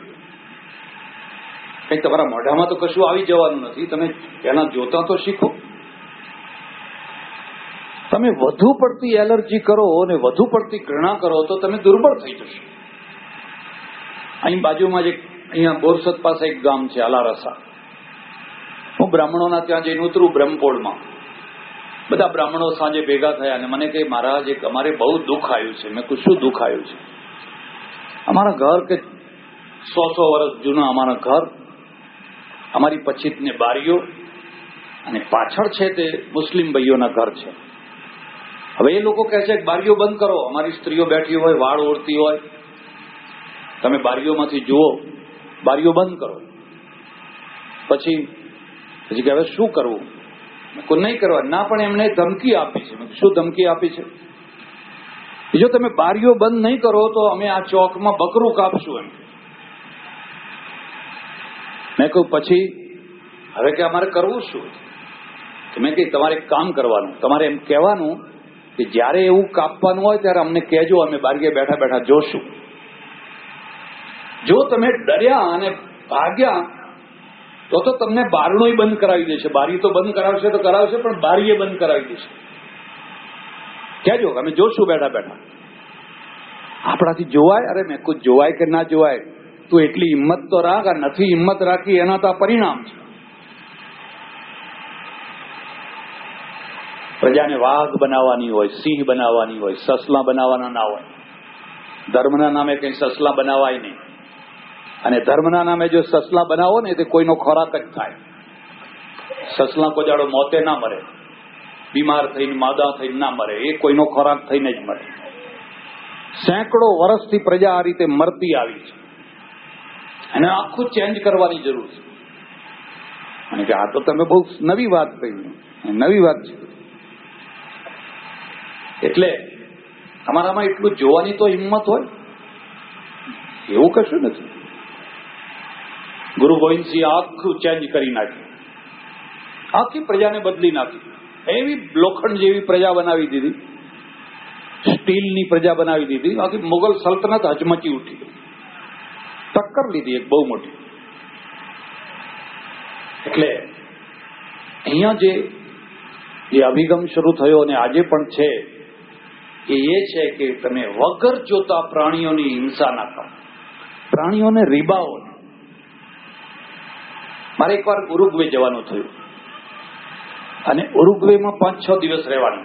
કઈ તમારા મોઢામાં તો કશું આવી જવાનું નથી, તમે એના જોતા તો શીખો. તમે વધુ પડતી એલર્જી કરો અને વધુ પડતી ઘૃણા કરો તો તમે દુર્બળ થઈ જશો. અહીં બાજુમાં જ અહીંયા બોરસદ પાસે એક ગામ છે અલારસા. હું બ્રાહ્મણોના ત્યાં જઈને ઉતરું બ્રહ્મપોળમાં. બધા બ્રાહ્મણો સાંજે ભેગા થયા અને મને કહે મહારાજ એક અમારે બહુ દુઃખ આવ્યું છે. મેં કહ્યું શું દુઃખ આવ્યું છે? અમારા ઘર કે સો સો વર્ષ જૂના અમારા ઘર, અમારી પછીતને બારીઓ અને પાછળ છે તે મુસ્લિમ ભાઈઓના ઘર છે. હવે એ લોકો કહે છે કે બારીઓ બંધ કરો. અમારી સ્ત્રીઓ બેઠી હોય, વાળ ઓળતી હોય, તમે બારીઓમાંથી જુઓ, બારીઓ બંધ કરો. પછી પછી કે હવે શું કરવું? કોઈ નહીં કરવા. ના, પણ એમને ધમકી આપી છે. શું ધમકી આપી છે? જો તમે બારીઓ બંધ નહીં કરો તો અમે આ ચોકમાં બકરું કાપશું એમ. મેં કહ્યું પછી? હવે કે અમારે કરવું શું? મેં કહ્યું તમારે એક કામ કરવાનું, તમારે એમ કહેવાનું કે જયારે એવું કાપવાનું હોય ત્યારે અમને કહેજો, અમે બારીએ બેઠા બેઠા જોશું. જો તમે ડર્યા અને ભાગ્યા તો તો તમને બારણું બંધ કરાવી દેશે. બારી તો બંધ કરાવશે તો કરાવશે, પણ બારીએ બંધ કરાવી દેશે. કહેજો અમે જોશું બેઠા બેઠા. આપણાથી જોવાય? અરે મેં કોઈ જોવાય કે ના જોવાય, તું એટલી હિંમત તો રાખ. આ નથી હિંમત રાખી એના તો આ પરિણામ છે. પ્રજાને વાઘ બનાવવાની હોય, સિંહ બનાવવાની હોય, સસલા બનાવવાના ના હોય. ધર્મના નામે કઈ સસલા બનાવાય નહીં. અને ધર્મના નામે જો સસલા બનાવો ને તો કોઈનો ખોરાક જ થાય. સસલા કોઈ જાડો મોતે ના મરે, બીમાર થઈને માદા થઈને ના મરે, એ કોઈનો ખોરાક થઈને જ મરે. સેંકડો વર્ષથી પ્રજા આ રીતે મરતી આવી છે, અને આખું ચેન્જ કરવાની જરૂર છે. અને કે આ તો તમે બહુ નવી વાત કહી, નવી વાત છે. એટલે અમારામાં એટલું જોવાની તો હિંમત હોય, એવું કશું નથી. ગુરુ ગોવિંદસિંહ આખું ચેન્જ કરી નાખ્યું, આખી પ્રજાને બદલી નાખી. એવી લોખંડ જેવી પ્રજા બનાવી દીધી, સ્ટીલની પ્રજા બનાવી દીધી. આખી મુગલ સલ્તનત હચમચી ઉઠી, ટક્કર લીધી એક બહુ મોટી. એટલે અહીંયા જે જે અભિગમ શરૂ થયો અને આજે પણ છે એ એ છે કે તમે વગર જોતા પ્રાણીઓની હિંસા ના કરો, પ્રાણીઓને રીબાઓ. મારે એકવાર ઉરુગ્વે જવાનું થયું અને ઉરુગ્વેમાં પાંચ છ દિવસ રહેવાનું.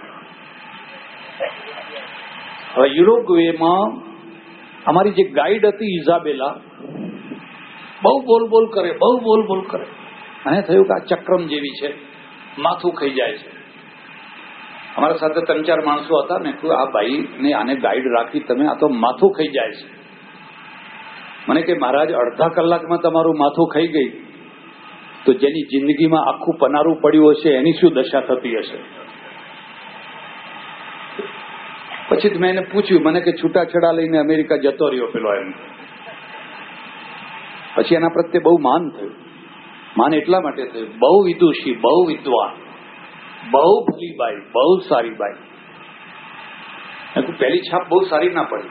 હવે યુરુગ્વેમાં અમારી જે ગાઈડ હતી ઇઝાબેલા, બહુ બોલ બોલ કરે, બહુ બોલ બોલ કરે. મને થયું કે આ ચક્રમ જેવી છે, માથું ખાઈ જાય છે. અમારા સાથે ત્રણ ચાર માણસો હતા. મેં કહ્યું આ ભાઈ ને આને ગાઈડ રાખી તમે, આ તો માથું ખાઈ જાય છે. મને કે મહારાજ અડધા કલાકમાં તમારું માથું ખાઈ ગઈ તો જેની જિંદગીમાં આખું પનારું પડ્યું હશે એની શું દશા થતી હશે. પછી મેં એને પૂછ્યું, મને કે છૂટાછેડા લઈને અમેરિકા જતો રહ્યો પેલો એમ. પછી એના પ્રત્યે બહુ માન થયું. માન એટલા માટે થયું, બહુ વિદુષી, બહુ વિદ્વાન, બહુ ભલી બાઈ, બહુ સારી બાઈ. પહેલી છાપ બહુ સારી ના પડી.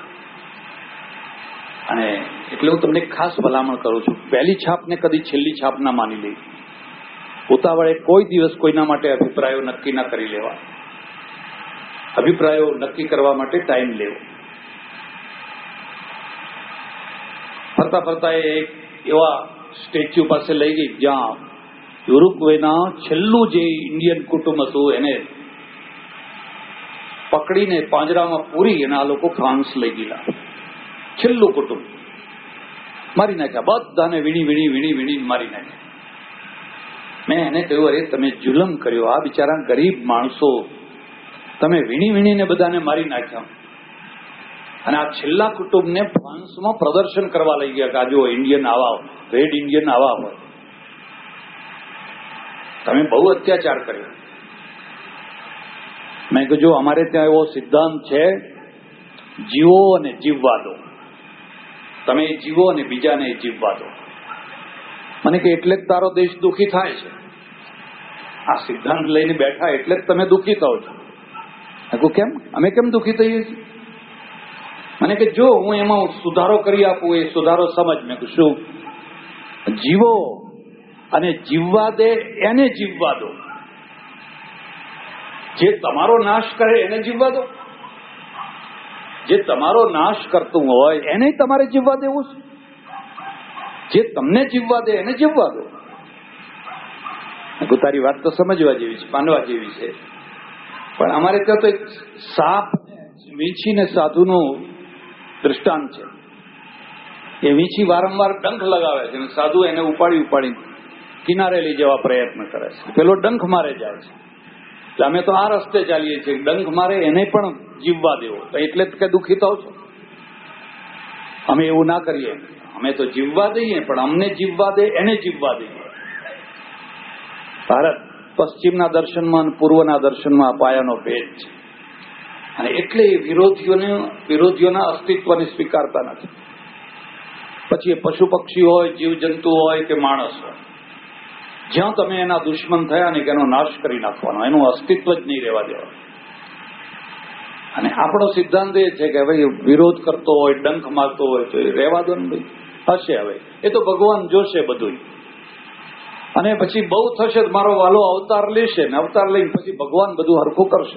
અને એટલે હું તમને ખાસ ભલામણ કરું છું, પહેલી છાપને કદી છેલ્લી છાપ ના માની લે. ઉતાવળે કોઈ દિવસ કોઈના માટે અભિપ્રાયો નક્કી ના કરી લેવા. અભિપ્રાયો નક્કી કરવા માટે ટાઈમ લેવો. ફરતા ફરતા એક એવા સ્ટેચ્યુ પાસે લઈ ગઈ જ્યાં યુરુગ્વેના છેલ્લું જે ઇન્ડિયન કુટુંબ હતું એને પકડીને પાંજરામાં પૂરી અને આ લોકો ફ્રાન્સ લઈ ગયેલા. છેલ્લું કુટુંબ મારી નાખ્યા, બધાને વીણી વીણી વીણી વીણી મારી નાખ્યા. મેં એને કહ્યું, અરે તમે જુલમ કર્યો, આ બિચારા ગરીબ માણસો તમે વીણી વીણીને બધાને મારી નાખ્યા, અને આ છેલ્લા કુટુંબને ફ્રાન્સમાં પ્રદર્શન કરવા લઈ ગયા કે આ જો ઇન્ડિયન આવા રેડ ઇન્ડિયન આવા હોય. તમે બહુ અત્યાચાર કર્યો. મેં કહ્યું જો અમારે ત્યાં એવો સિદ્ધાંત છે, જીવો અને જીવવા દો. તમે જીવો અને બીજાને જીવવા દો. મને કે એટલે જ તારો દેશ દુઃખી થાય છે, આ સિદ્ધાંત લઈને બેઠા એટલે જ તમે દુઃખી થાવ છો. મેં કહ્યું કેમ, અમે કેમ દુઃખી થઈએ છીએ? મને કે જો હું એમાં સુધારો કરી આપું, એ સુધારો સમજ. મેં કહ્યું શું? જીવો અને જીવવા દે એને જીવવા દો. જે તમારો નાશ કરે એને જીવવા દો. જે તમારો નાશ કરતું હોય એને તમારે જીવવા દેવું છે. જે તમને જીવવા દે એને જીવવા દો. તારી વાત તો સમજવા જેવી છે, માનવા જેવી છે, પણ અમારે ત્યાં તો એક સાપ વીંછી ને સાધુનું દ્રષ્ટાંત છે. એ વીંછી વારંવાર ડંખ લગાવે છે, સાધુ એને ઉપાડી ઉપાડી કિનારે લઈ જવા પ્રયત્ન કરે છે. પેલો ડંખ મારે જાય છે. એટલે અમે તો આ રસ્તે ચાલીએ છીએ, ડંખ મારે એને પણ જીવવા દેવો. તો એટલે જ કે દુઃખી થાવ છો? અમે એવું ના કરીએ. અમે તો જીવવા દઈએ, પણ અમને જીવવા દે એને જીવવા દઈએ. ભારત પશ્ચિમના દર્શનમાં અને પૂર્વના દર્શનમાં પાયાનો ભેદ છે, અને એટલે વિરોધીઓને વિરોધીઓના અસ્તિત્વને સ્વીકારતા નથી. પછી એ પશુ પક્ષી હોય, જીવજંતુ હોય કે માણસ હોય, જ્યાં તમે એના દુશ્મન થયા ને કે એનો નાશ કરી નાખવાનો, એનું અસ્તિત્વ જ નહીં રહેવા દેવાનું. અને આપણો સિદ્ધાંત એ છે કે ભાઈ વિરોધ કરતો હોય, ડંખ મારતો હોય તો એ રહેવા દો ને ભાઈ, હશે. હવે એ તો ભગવાન જોશે બધું, અને પછી બહુ થશે મારો વાલો અવતાર લેશે ને અવતાર લઈને પછી ભગવાન બધું હરખું કરશે.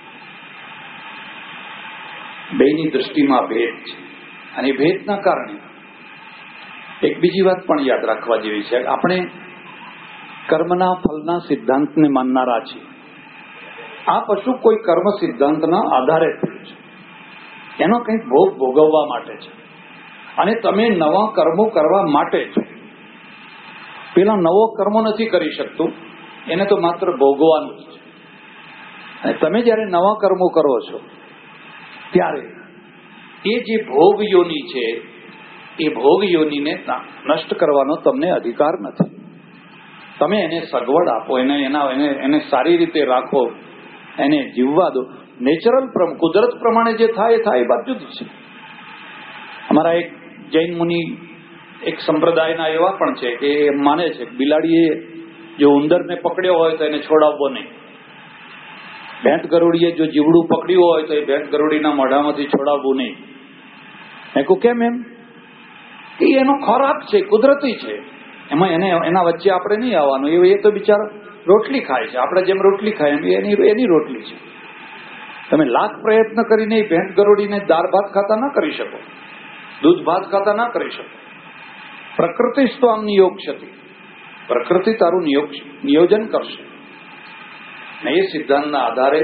બેની દ્રષ્ટિમાં ભેદ છે, અને ભેદના કારણે એક બીજી વાત પણ યાદ રાખવા જેવી છે. આપણે કર્મના ફલના સિદ્ધાંતને માનનારા છીએ. આ પશુ કોઈ કર્મ સિદ્ધાંતના આધારે થયું છે, એનો કંઈક ભોગ ભોગવવા માટે છે, અને તમે નવા કર્મો કરવા માટે છો. પેલા નવો કર્મો નથી કરી શકતું, એને તો માત્ર ભોગવાનું જ છે. અને તમે જયારે નવા કર્મો કરો છો ત્યારે એ જે ભોગ યોની છે, એ ભોગ યોનીને નષ્ટ કરવાનો તમને અધિકાર નથી. તમે એને સગવડ આપો, એને એના એને એને સારી રીતે રાખો, એને જીવવા દો. નેચરલ કુદરત પ્રમાણે જે થાય એ થાય, એ વાત જુદી છે. અમારા એક જૈન મુનિ એક સંપ્રદાયના એવા પણ છે કે માને છે કે બિલાડીએ જો ઉંદરને પકડ્યો હોય તો એને છોડાવવો નહીં. ભેંટ ગરુડીએ જો જીવડું પકડ્યું હોય તો એ ભેંટ ગરુડીના મોઢામાંથી છોડાવવું નહીં. મેં કહું કેમ? એમ કે એનો ખોરાક છે, કુદરતી છે, એમાં એને એના વચ્ચે આપણે નહીં આવવાનું. એ તો બિચારો રોટલી ખાય છે, આપણે જેમ રોટલી ખાય એમ એની એની રોટલી છે. તમે લાખ પ્રયત્ન કરીને ભેંટ ગરુડીને દાળ ભાત ખાતા ના કરી શકો, દૂધ ભાત ખાતા ના કરી શકો. પ્રકૃતિ સ્વામ નિયોગ ક્ષતિ, પ્રકૃતિ તારું નિયોજન કરશે. ને એ સિદ્ધાંતના આધારે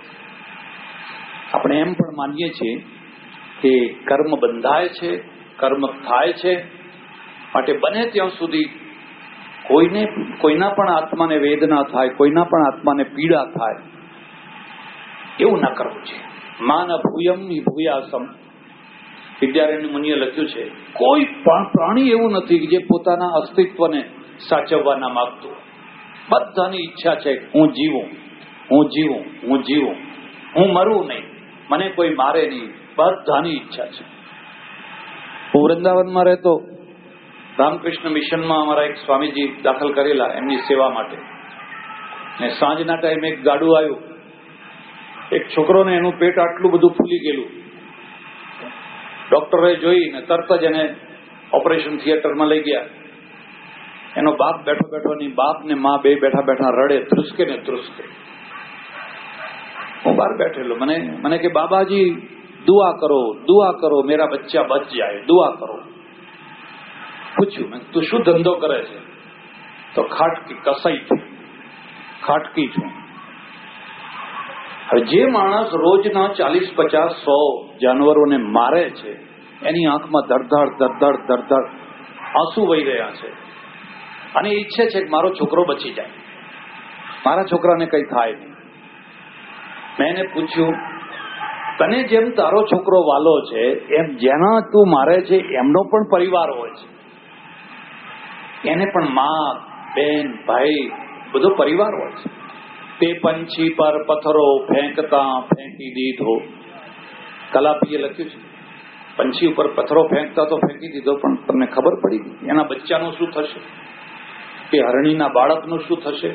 આપણે એમ પણ માનીએ છીએ કે કર્મ બંધાય છે, કર્મ થાય છે, માટે બને ત્યાં સુધી કોઈને કોઈના પણ આત્માને વેદના થાય, કોઈના પણ આત્માને પીડા થાય એવું ના કરવું છે. માન ભૂયમ ભૂયાસમ વિદ્યારણ્ય મુનિએ લખ્યું છે, કોઈ પણ પ્રાણી એવું નથી કે જે પોતાના અસ્તિત્વને સાચવવા ના માંગતું. બધાની ઈચ્છા છે હું જીવું, હું જીવું, હું જીવું, હું મરું નહીં, મને કોઈ મારે નહીં. બધાની ઈચ્છા છે. હું વૃંદાવનમાં રહેતો, રામકૃષ્ણ મિશનમાં અમારા એક સ્વામીજી દાખલ કરેલા એમની સેવા માટે, ને સાંજના ટાઈમે એક ગાડું આવ્યું. એક છોકરોને એનું પેટ આટલું બધું ફૂલી ગયેલું, ડોક્ટરે જોઈને તરત જ એને ઓપરેશન થિયેટરમાં લઈ ગયા. એનો બાપ બેઠો બેઠો ની બાપ ને માં બે બેઠા બેઠા રડે, ધ્રુસકે ને ધ્રુસકે. હું બહાર બેઠેલો, મને મને કે બાબાજી દુઆ કરો, દુઆ કરો, મેરા બચ્ચા બચ જાય, દુઆ કરો. પૂછ્યું મેં, તું શું ધંધો કરે છે? તો ખાટકી કસાઈ છું, ખાટકી છું. હવે જે માણસ રોજના ચાલીસ પચાસ સો જાનવરોને મારે છે, એની આંખમાં ધડધડ ધડધડ ધડધડ આંસુ વહી રહ્યા છે, અને ઈચ્છે છે કે મારો છોકરો બચી જાય, મારા છોકરાને કઈ થાય નહીં. મેં એને પૂછ્યું, તને જેમ તારો છોકરો વાલો છે એમ જેના તું મારે છે એમનો પણ પરિવાર હોય છે, એને પણ મા, બેન, ભાઈ બધો પરિવાર હોય છે. તે પંછી પર પથ્થરો ફેંકતા ફેંકી દીધો. કલાપીએ લખ્યું છે, પંછી ઉપર પથ્થરો ફેંકતા તો ફેંકી દીધો, પણ તમને ખબર પડી ગઈ એના બચ્ચાનું શું થશે, કે હરણીના બાળકનું શું થશે.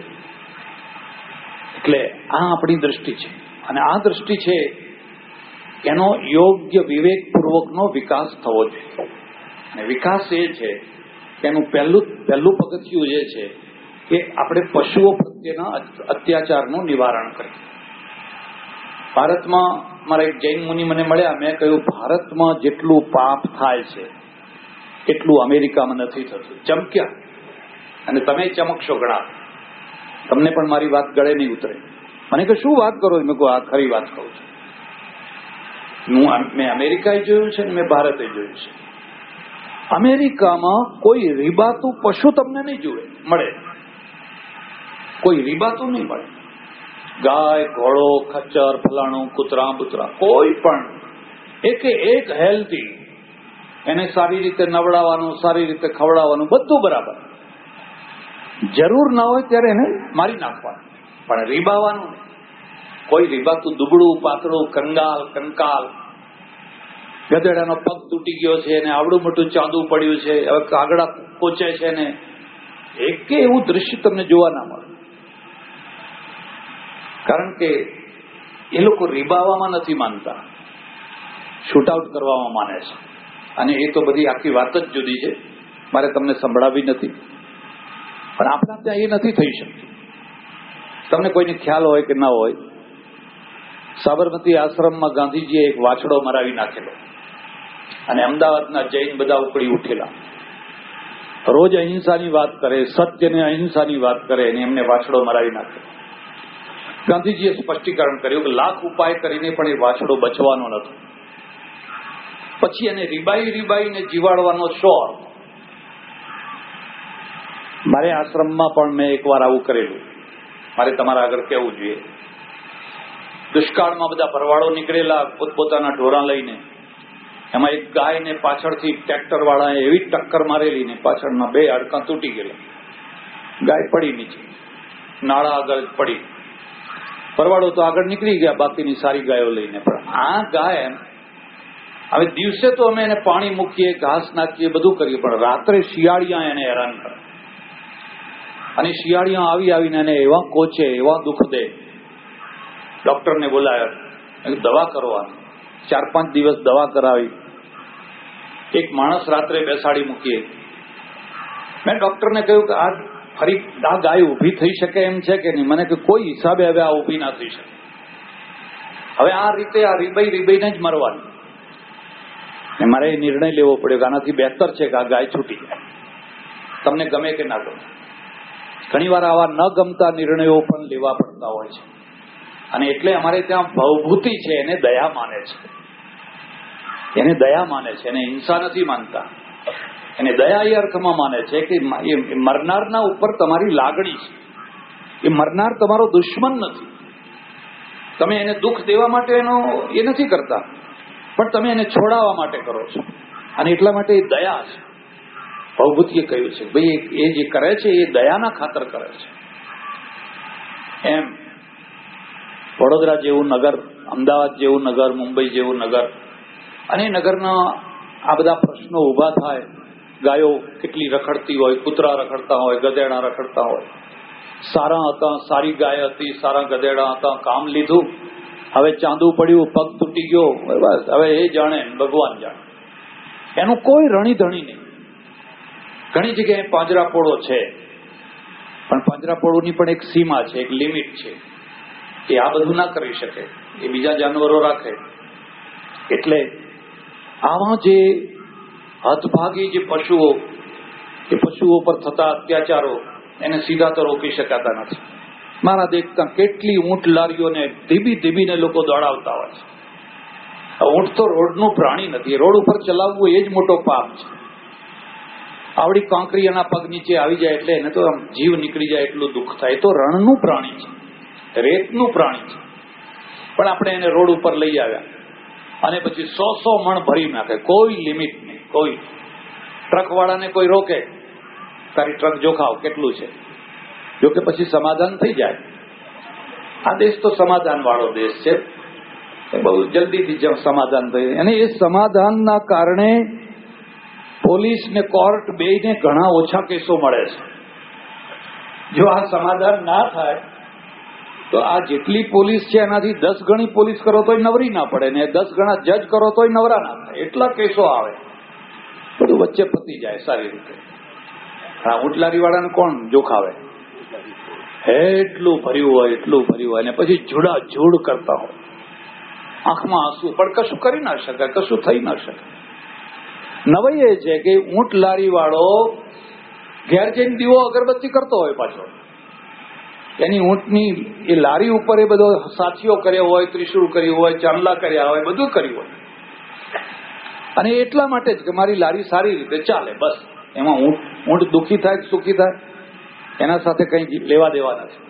એટલે આ આપણી દ્રષ્ટિ છે, અને આ દ્રષ્ટિ છે એનો યોગ્ય વિવેકપૂર્વકનો વિકાસ થવો જોઈએ. અને વિકાસ એ છે કે એનું પહેલું પહેલું પગથિયું જે છે કે આપણે પશુઓ પ્રત્યેના અત્યાચારનું નિવારણ કરીએ. ભારતમાં મારા એક જૈન મુનિ મને મળ્યા, મેં કહ્યું ભારતમાં જેટલું પાપ થાય છે એટલું અમેરિકામાં નથી થતું. ચમક્યા, અને તમે ચમકશો ઘણા, તમને પણ મારી વાત ગળે નહીં ઉતરે. મને કે શું વાત કરો? મેં કહું આ ખરી વાત કહું છું. હું મેં અમેરિકાએ જોયું છે ને મેં ભારતે જોયું છે. અમેરિકામાં કોઈ રીબાતું પશુ તમને નહીં જુએ મળે, કોઈ રીબાતું નહીં મળે. ગાય, ઘોડો, ખચ્ચર, ફલાણું, કૂતરા બુતરા કોઈ પણ એકે એક હેલ્ધી, એને સારી રીતે નવડાવવાનું, સારી રીતે ખવડાવવાનું બધું બરાબર. જરૂર ના હોય ત્યારે એને મારી નાખવાનું, પણ રીબાવાનું નહીં. કોઈ રીબાતું દુબળું પાતળું કંગાલ કંકાલ, ગધેડાનો પગ તૂટી ગયો છે ને આવડું મોટું ચાંદું પડ્યું છે, હવે કાગડા કોચે છે ને, એકે એવું દ્રશ્ય તમને જોવા ના મળે. કારણ કે એ લોકો રીબાવામાં નથી માનતા, શૂટ આઉટ કરવામાં માને છે. અને એ તો બધી આખી વાત જ જુદી છે, મારે તમને સંભળાવી નથી. પણ આપણા ત્યાં એ નથી થઈ શકતું. તમને કોઈને ખ્યાલ હોય કે ના હોય, સાબરમતી આશ્રમમાં ગાંધીજીએ એક વાછડો મરાવી નાખેલો, અને અમદાવાદના જૈન બધા ઉકળી ઉઠેલા. રોજ અહિંસાની વાત કરે, સત્યને અહિંસાની વાત કરે, અને એમને વાછડો મરાવી નાખેલો. ગાંધીજીએ સ્પષ્ટીકરણ કર્યું કે લાખ ઉપાય કરીને પણ એ વાછડો બચવાનો નથી. પછી એને રીબાઈ રીબાઈને જીવાડવાનો શોખ. મારે આશ્રમમાં પણ મેં એકવાર આવું કરેલું, મારે તમારા આગળ કહેવું જોઈએ. દુષ્કાળમાં બધા ભરવાડો નીકળેલા પોતપોતાના ઢોરા લઈને, એમાં એક ગાયને પાછળથી ટ્રેક્ટર વાળાએ એવી ટક્કર મારેલી ને પાછળના બે હાડકાં તૂટી ગયેલા. ગાય પડી નીચે, નાળા આગળ પડી. ભરવાડો તો આગળ નીકળી ગયા બાકીની સારી ગાયો લઈને. પણ આ ગાય, હવે દિવસે તો અમે એને પાણી મૂકીએ, ઘાસ નાખીએ, બધું કરીએ, પણ રાત્રે શિયાળિયા એને હેરાન કરે. અને શિયાળિયા આવી આવીને એને એવા કોચે, એવા દુઃખ દે. ડોક્ટરને બોલાયા, દવા કરવાની. ચાર પાંચ દિવસ દવા કરાવી. એક માણસ રાત્રે બેસાડી મૂકીએ. મેં ડોક્ટરને કહ્યું કે આ ફરી આ ગાય ઊભી થઈ શકે એમ છે કે નહીં? મને કે કોઈ હિસાબે હવે આ ઊભી ના થઈ શકે. હવે આ રીતે આ રીબાઈ રીબાઈને જ મરવાની. મારે એ નિર્ણય લેવો પડ્યો કે આનાથી બહેતર છે કે આ ગાય છૂટી જાય. તમને ગમે કે ના ગમે. ઘણી વાર આવા ન ગમતા નિર્ણયો પણ લેવા પડતા હોય છે. અને એટલે અમારે ત્યાં ભવભૂતિ છે, એને દયા માને છે, એને દયા માને છે, એને હિંસા નથી માનતા. એને દયા એ અર્થમાં માને છે કે એ મરનારના ઉપર તમારી લાગણી છે. એ મરનાર તમારો દુશ્મન નથી. તમે એને દુઃખ દેવા માટે એનો એ નથી કરતા, પણ તમે એને છોડાવવા માટે કરો છો. અને એટલા માટે એ દયા છે. ભવભૂતિએ કહ્યું છે ભાઈ એ જે કરે છે એ દયાના ખાતર કરે છે. એમ વડોદરા જેવું નગર, અમદાવાદ જેવું નગર, મુંબઈ જેવું નગર, અને નગરના આ બધા પ્રશ્નો ઉભા થાય. ગાયો કેટલી રખડતી હોય, કૂતરા રખડતા હોય, ગધેડા રખડતા હોય. સારા હતા, સારી ગાય હતી, સારા ગધેડા હતા, કામ લીધું, હવે ચાંદું પડ્યું, પગ તૂટી ગયો, બસ હવે એ જાણે, ભગવાન જાણે. એનું કોઈ રણીધણી નહીં. ઘણી જગ્યાએ પાંજરાપોળો છે, પણ પાંજરાપોળોની પણ એક સીમા છે, એક લિમિટ છે. એ આ બધું ના કરી શકે, એ બીજા જાનવરો રાખે. એટલે આવા જે હતભાગી જે પશુઓ, એ પશુઓ પર થતા અત્યાચારો એને સીધા તો રોકી શકાતા નથી. મારા દેખતા કેટલી ઊંટ લારીઓને ધીબી ધીબીને લોકો દોડાવતા હોય છે. ઊંટ તો રોડનું પ્રાણી નથી, રોડ ઉપર ચલાવવું એ જ મોટો પાપ છે. આવડી કાંકરી એના પગ નીચે આવી જાય એટલે એને તો આમ જીવ નીકળી જાય એટલું દુઃખ થાય. તો રણનું પ્રાણી છે, રેતનું પ્રાણી છે. પણ આપણે એને રોડ ઉપર લઈ આવ્યા અને પછી સો સો મણ ભરી નાખે, કોઈ લિમિટ નહીં. કોઈ ટ્રક વાળાને કોઈ રોકે, તારી ટ્રક જોખાવ કેટલું છે, જોકે પછી સમાધાન થઈ જાય. આ દેશ તો સમાધાન વાળો દેશ છે, બહુ જલ્દીથી સમાધાન થયું. અને એ સમાધાનના કારણે પોલીસ ને કોર્ટ બેયને ઘણા ઓછા કેસો મળે છે. જો આ સમાધાન ના થાય તો આ જેટલી પોલીસ છે એનાથી દસ ગણી પોલીસ કરો તોય નવરી ના પડે, ને દસ ગણા જજ કરો તોય નવરા ના થાય, એટલા કેસો આવે. બધું વચ્ચે પતી જાય સારી રીતે. હા, ઉટલારી વાળાને કોણ જોખાવે? એટલું ભર્યું હોય, એટલું ભર્યું હોય, અને પછી જુડા જુડ કરતા હોય, આંખમાં આંસુ, પણ કશું કરી ના શકાય, કશું થઈ ના શકે. નવાઈ એ છે કે ઊંટ લારી વાળો ઘેર જઈને દીવો અગરબત્તી કરતો હોય, પાછો એની ઊંટની એ લારી ઉપર એ બધો સાથીઓ કર્યો હોય, ત્રિશુળ કર્યું હોય, ચાંદલા કર્યા હોય, બધું કર્યું હોય, અને એટલા માટે જ કે મારી લારી સારી રીતે ચાલે, બસ. એમાં ઊંટ ઊંટ દુઃખી થાય સુખી થાય એના સાથે કઈ લેવા દેવા નથી.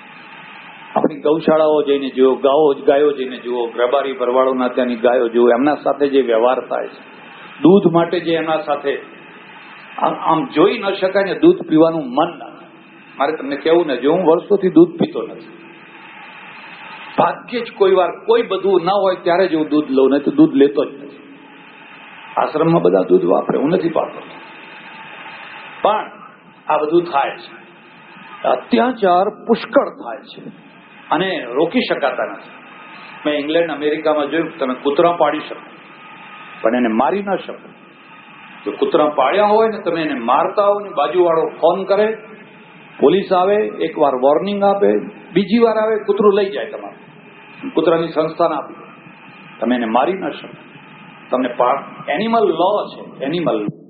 આપણી ગૌશાળાઓ જઈને જુઓ, ગાયો ગાયો જઈને જુઓ, રબારી ભરવાડોના ત્યાંની ગાયો જુઓ, એમના સાથે જે વ્યવહાર થાય છે, દૂધ માટે જે એમના સાથે આમ જોઈ ન શકાય ને દૂધ પીવાનું મન ના થાય. મારે તમને કેવું ને, જો હું વર્ષોથી દૂધ પીતો નથી, ભાગ્યે જ કોઈ વાર કોઈ બધું ના હોય ત્યારે જ હું દૂધ લઉં, નહીં તો દૂધ લેતો જ નથી. આશ્રમમાં બધા દૂધ વાપરે, હું નથી પાડતો. પણ આ બધું થાય છે, અત્યાચાર પુષ્કળ થાય છે અને રોકી શકાતા નથી. મેં ઇંગ્લેન્ડ અમેરિકામાં જોયું, તમે કૂતરા પાડી શકો પણ એને મારી ના શકો. જો કૂતરા પાડ્યા હોય ને તમે એને મારતા હો ને બાજુવાળો ફોન કરે, પોલીસ આવે, એક વાર વોર્નિંગ આપે, બીજી વાર આવે કૂતરું લઈ જાય તમારું, કૂતરાની સંસ્થાને આપી, તમે એને મારી ના શકો. તમને એનિમલ લો છે, એનિમલ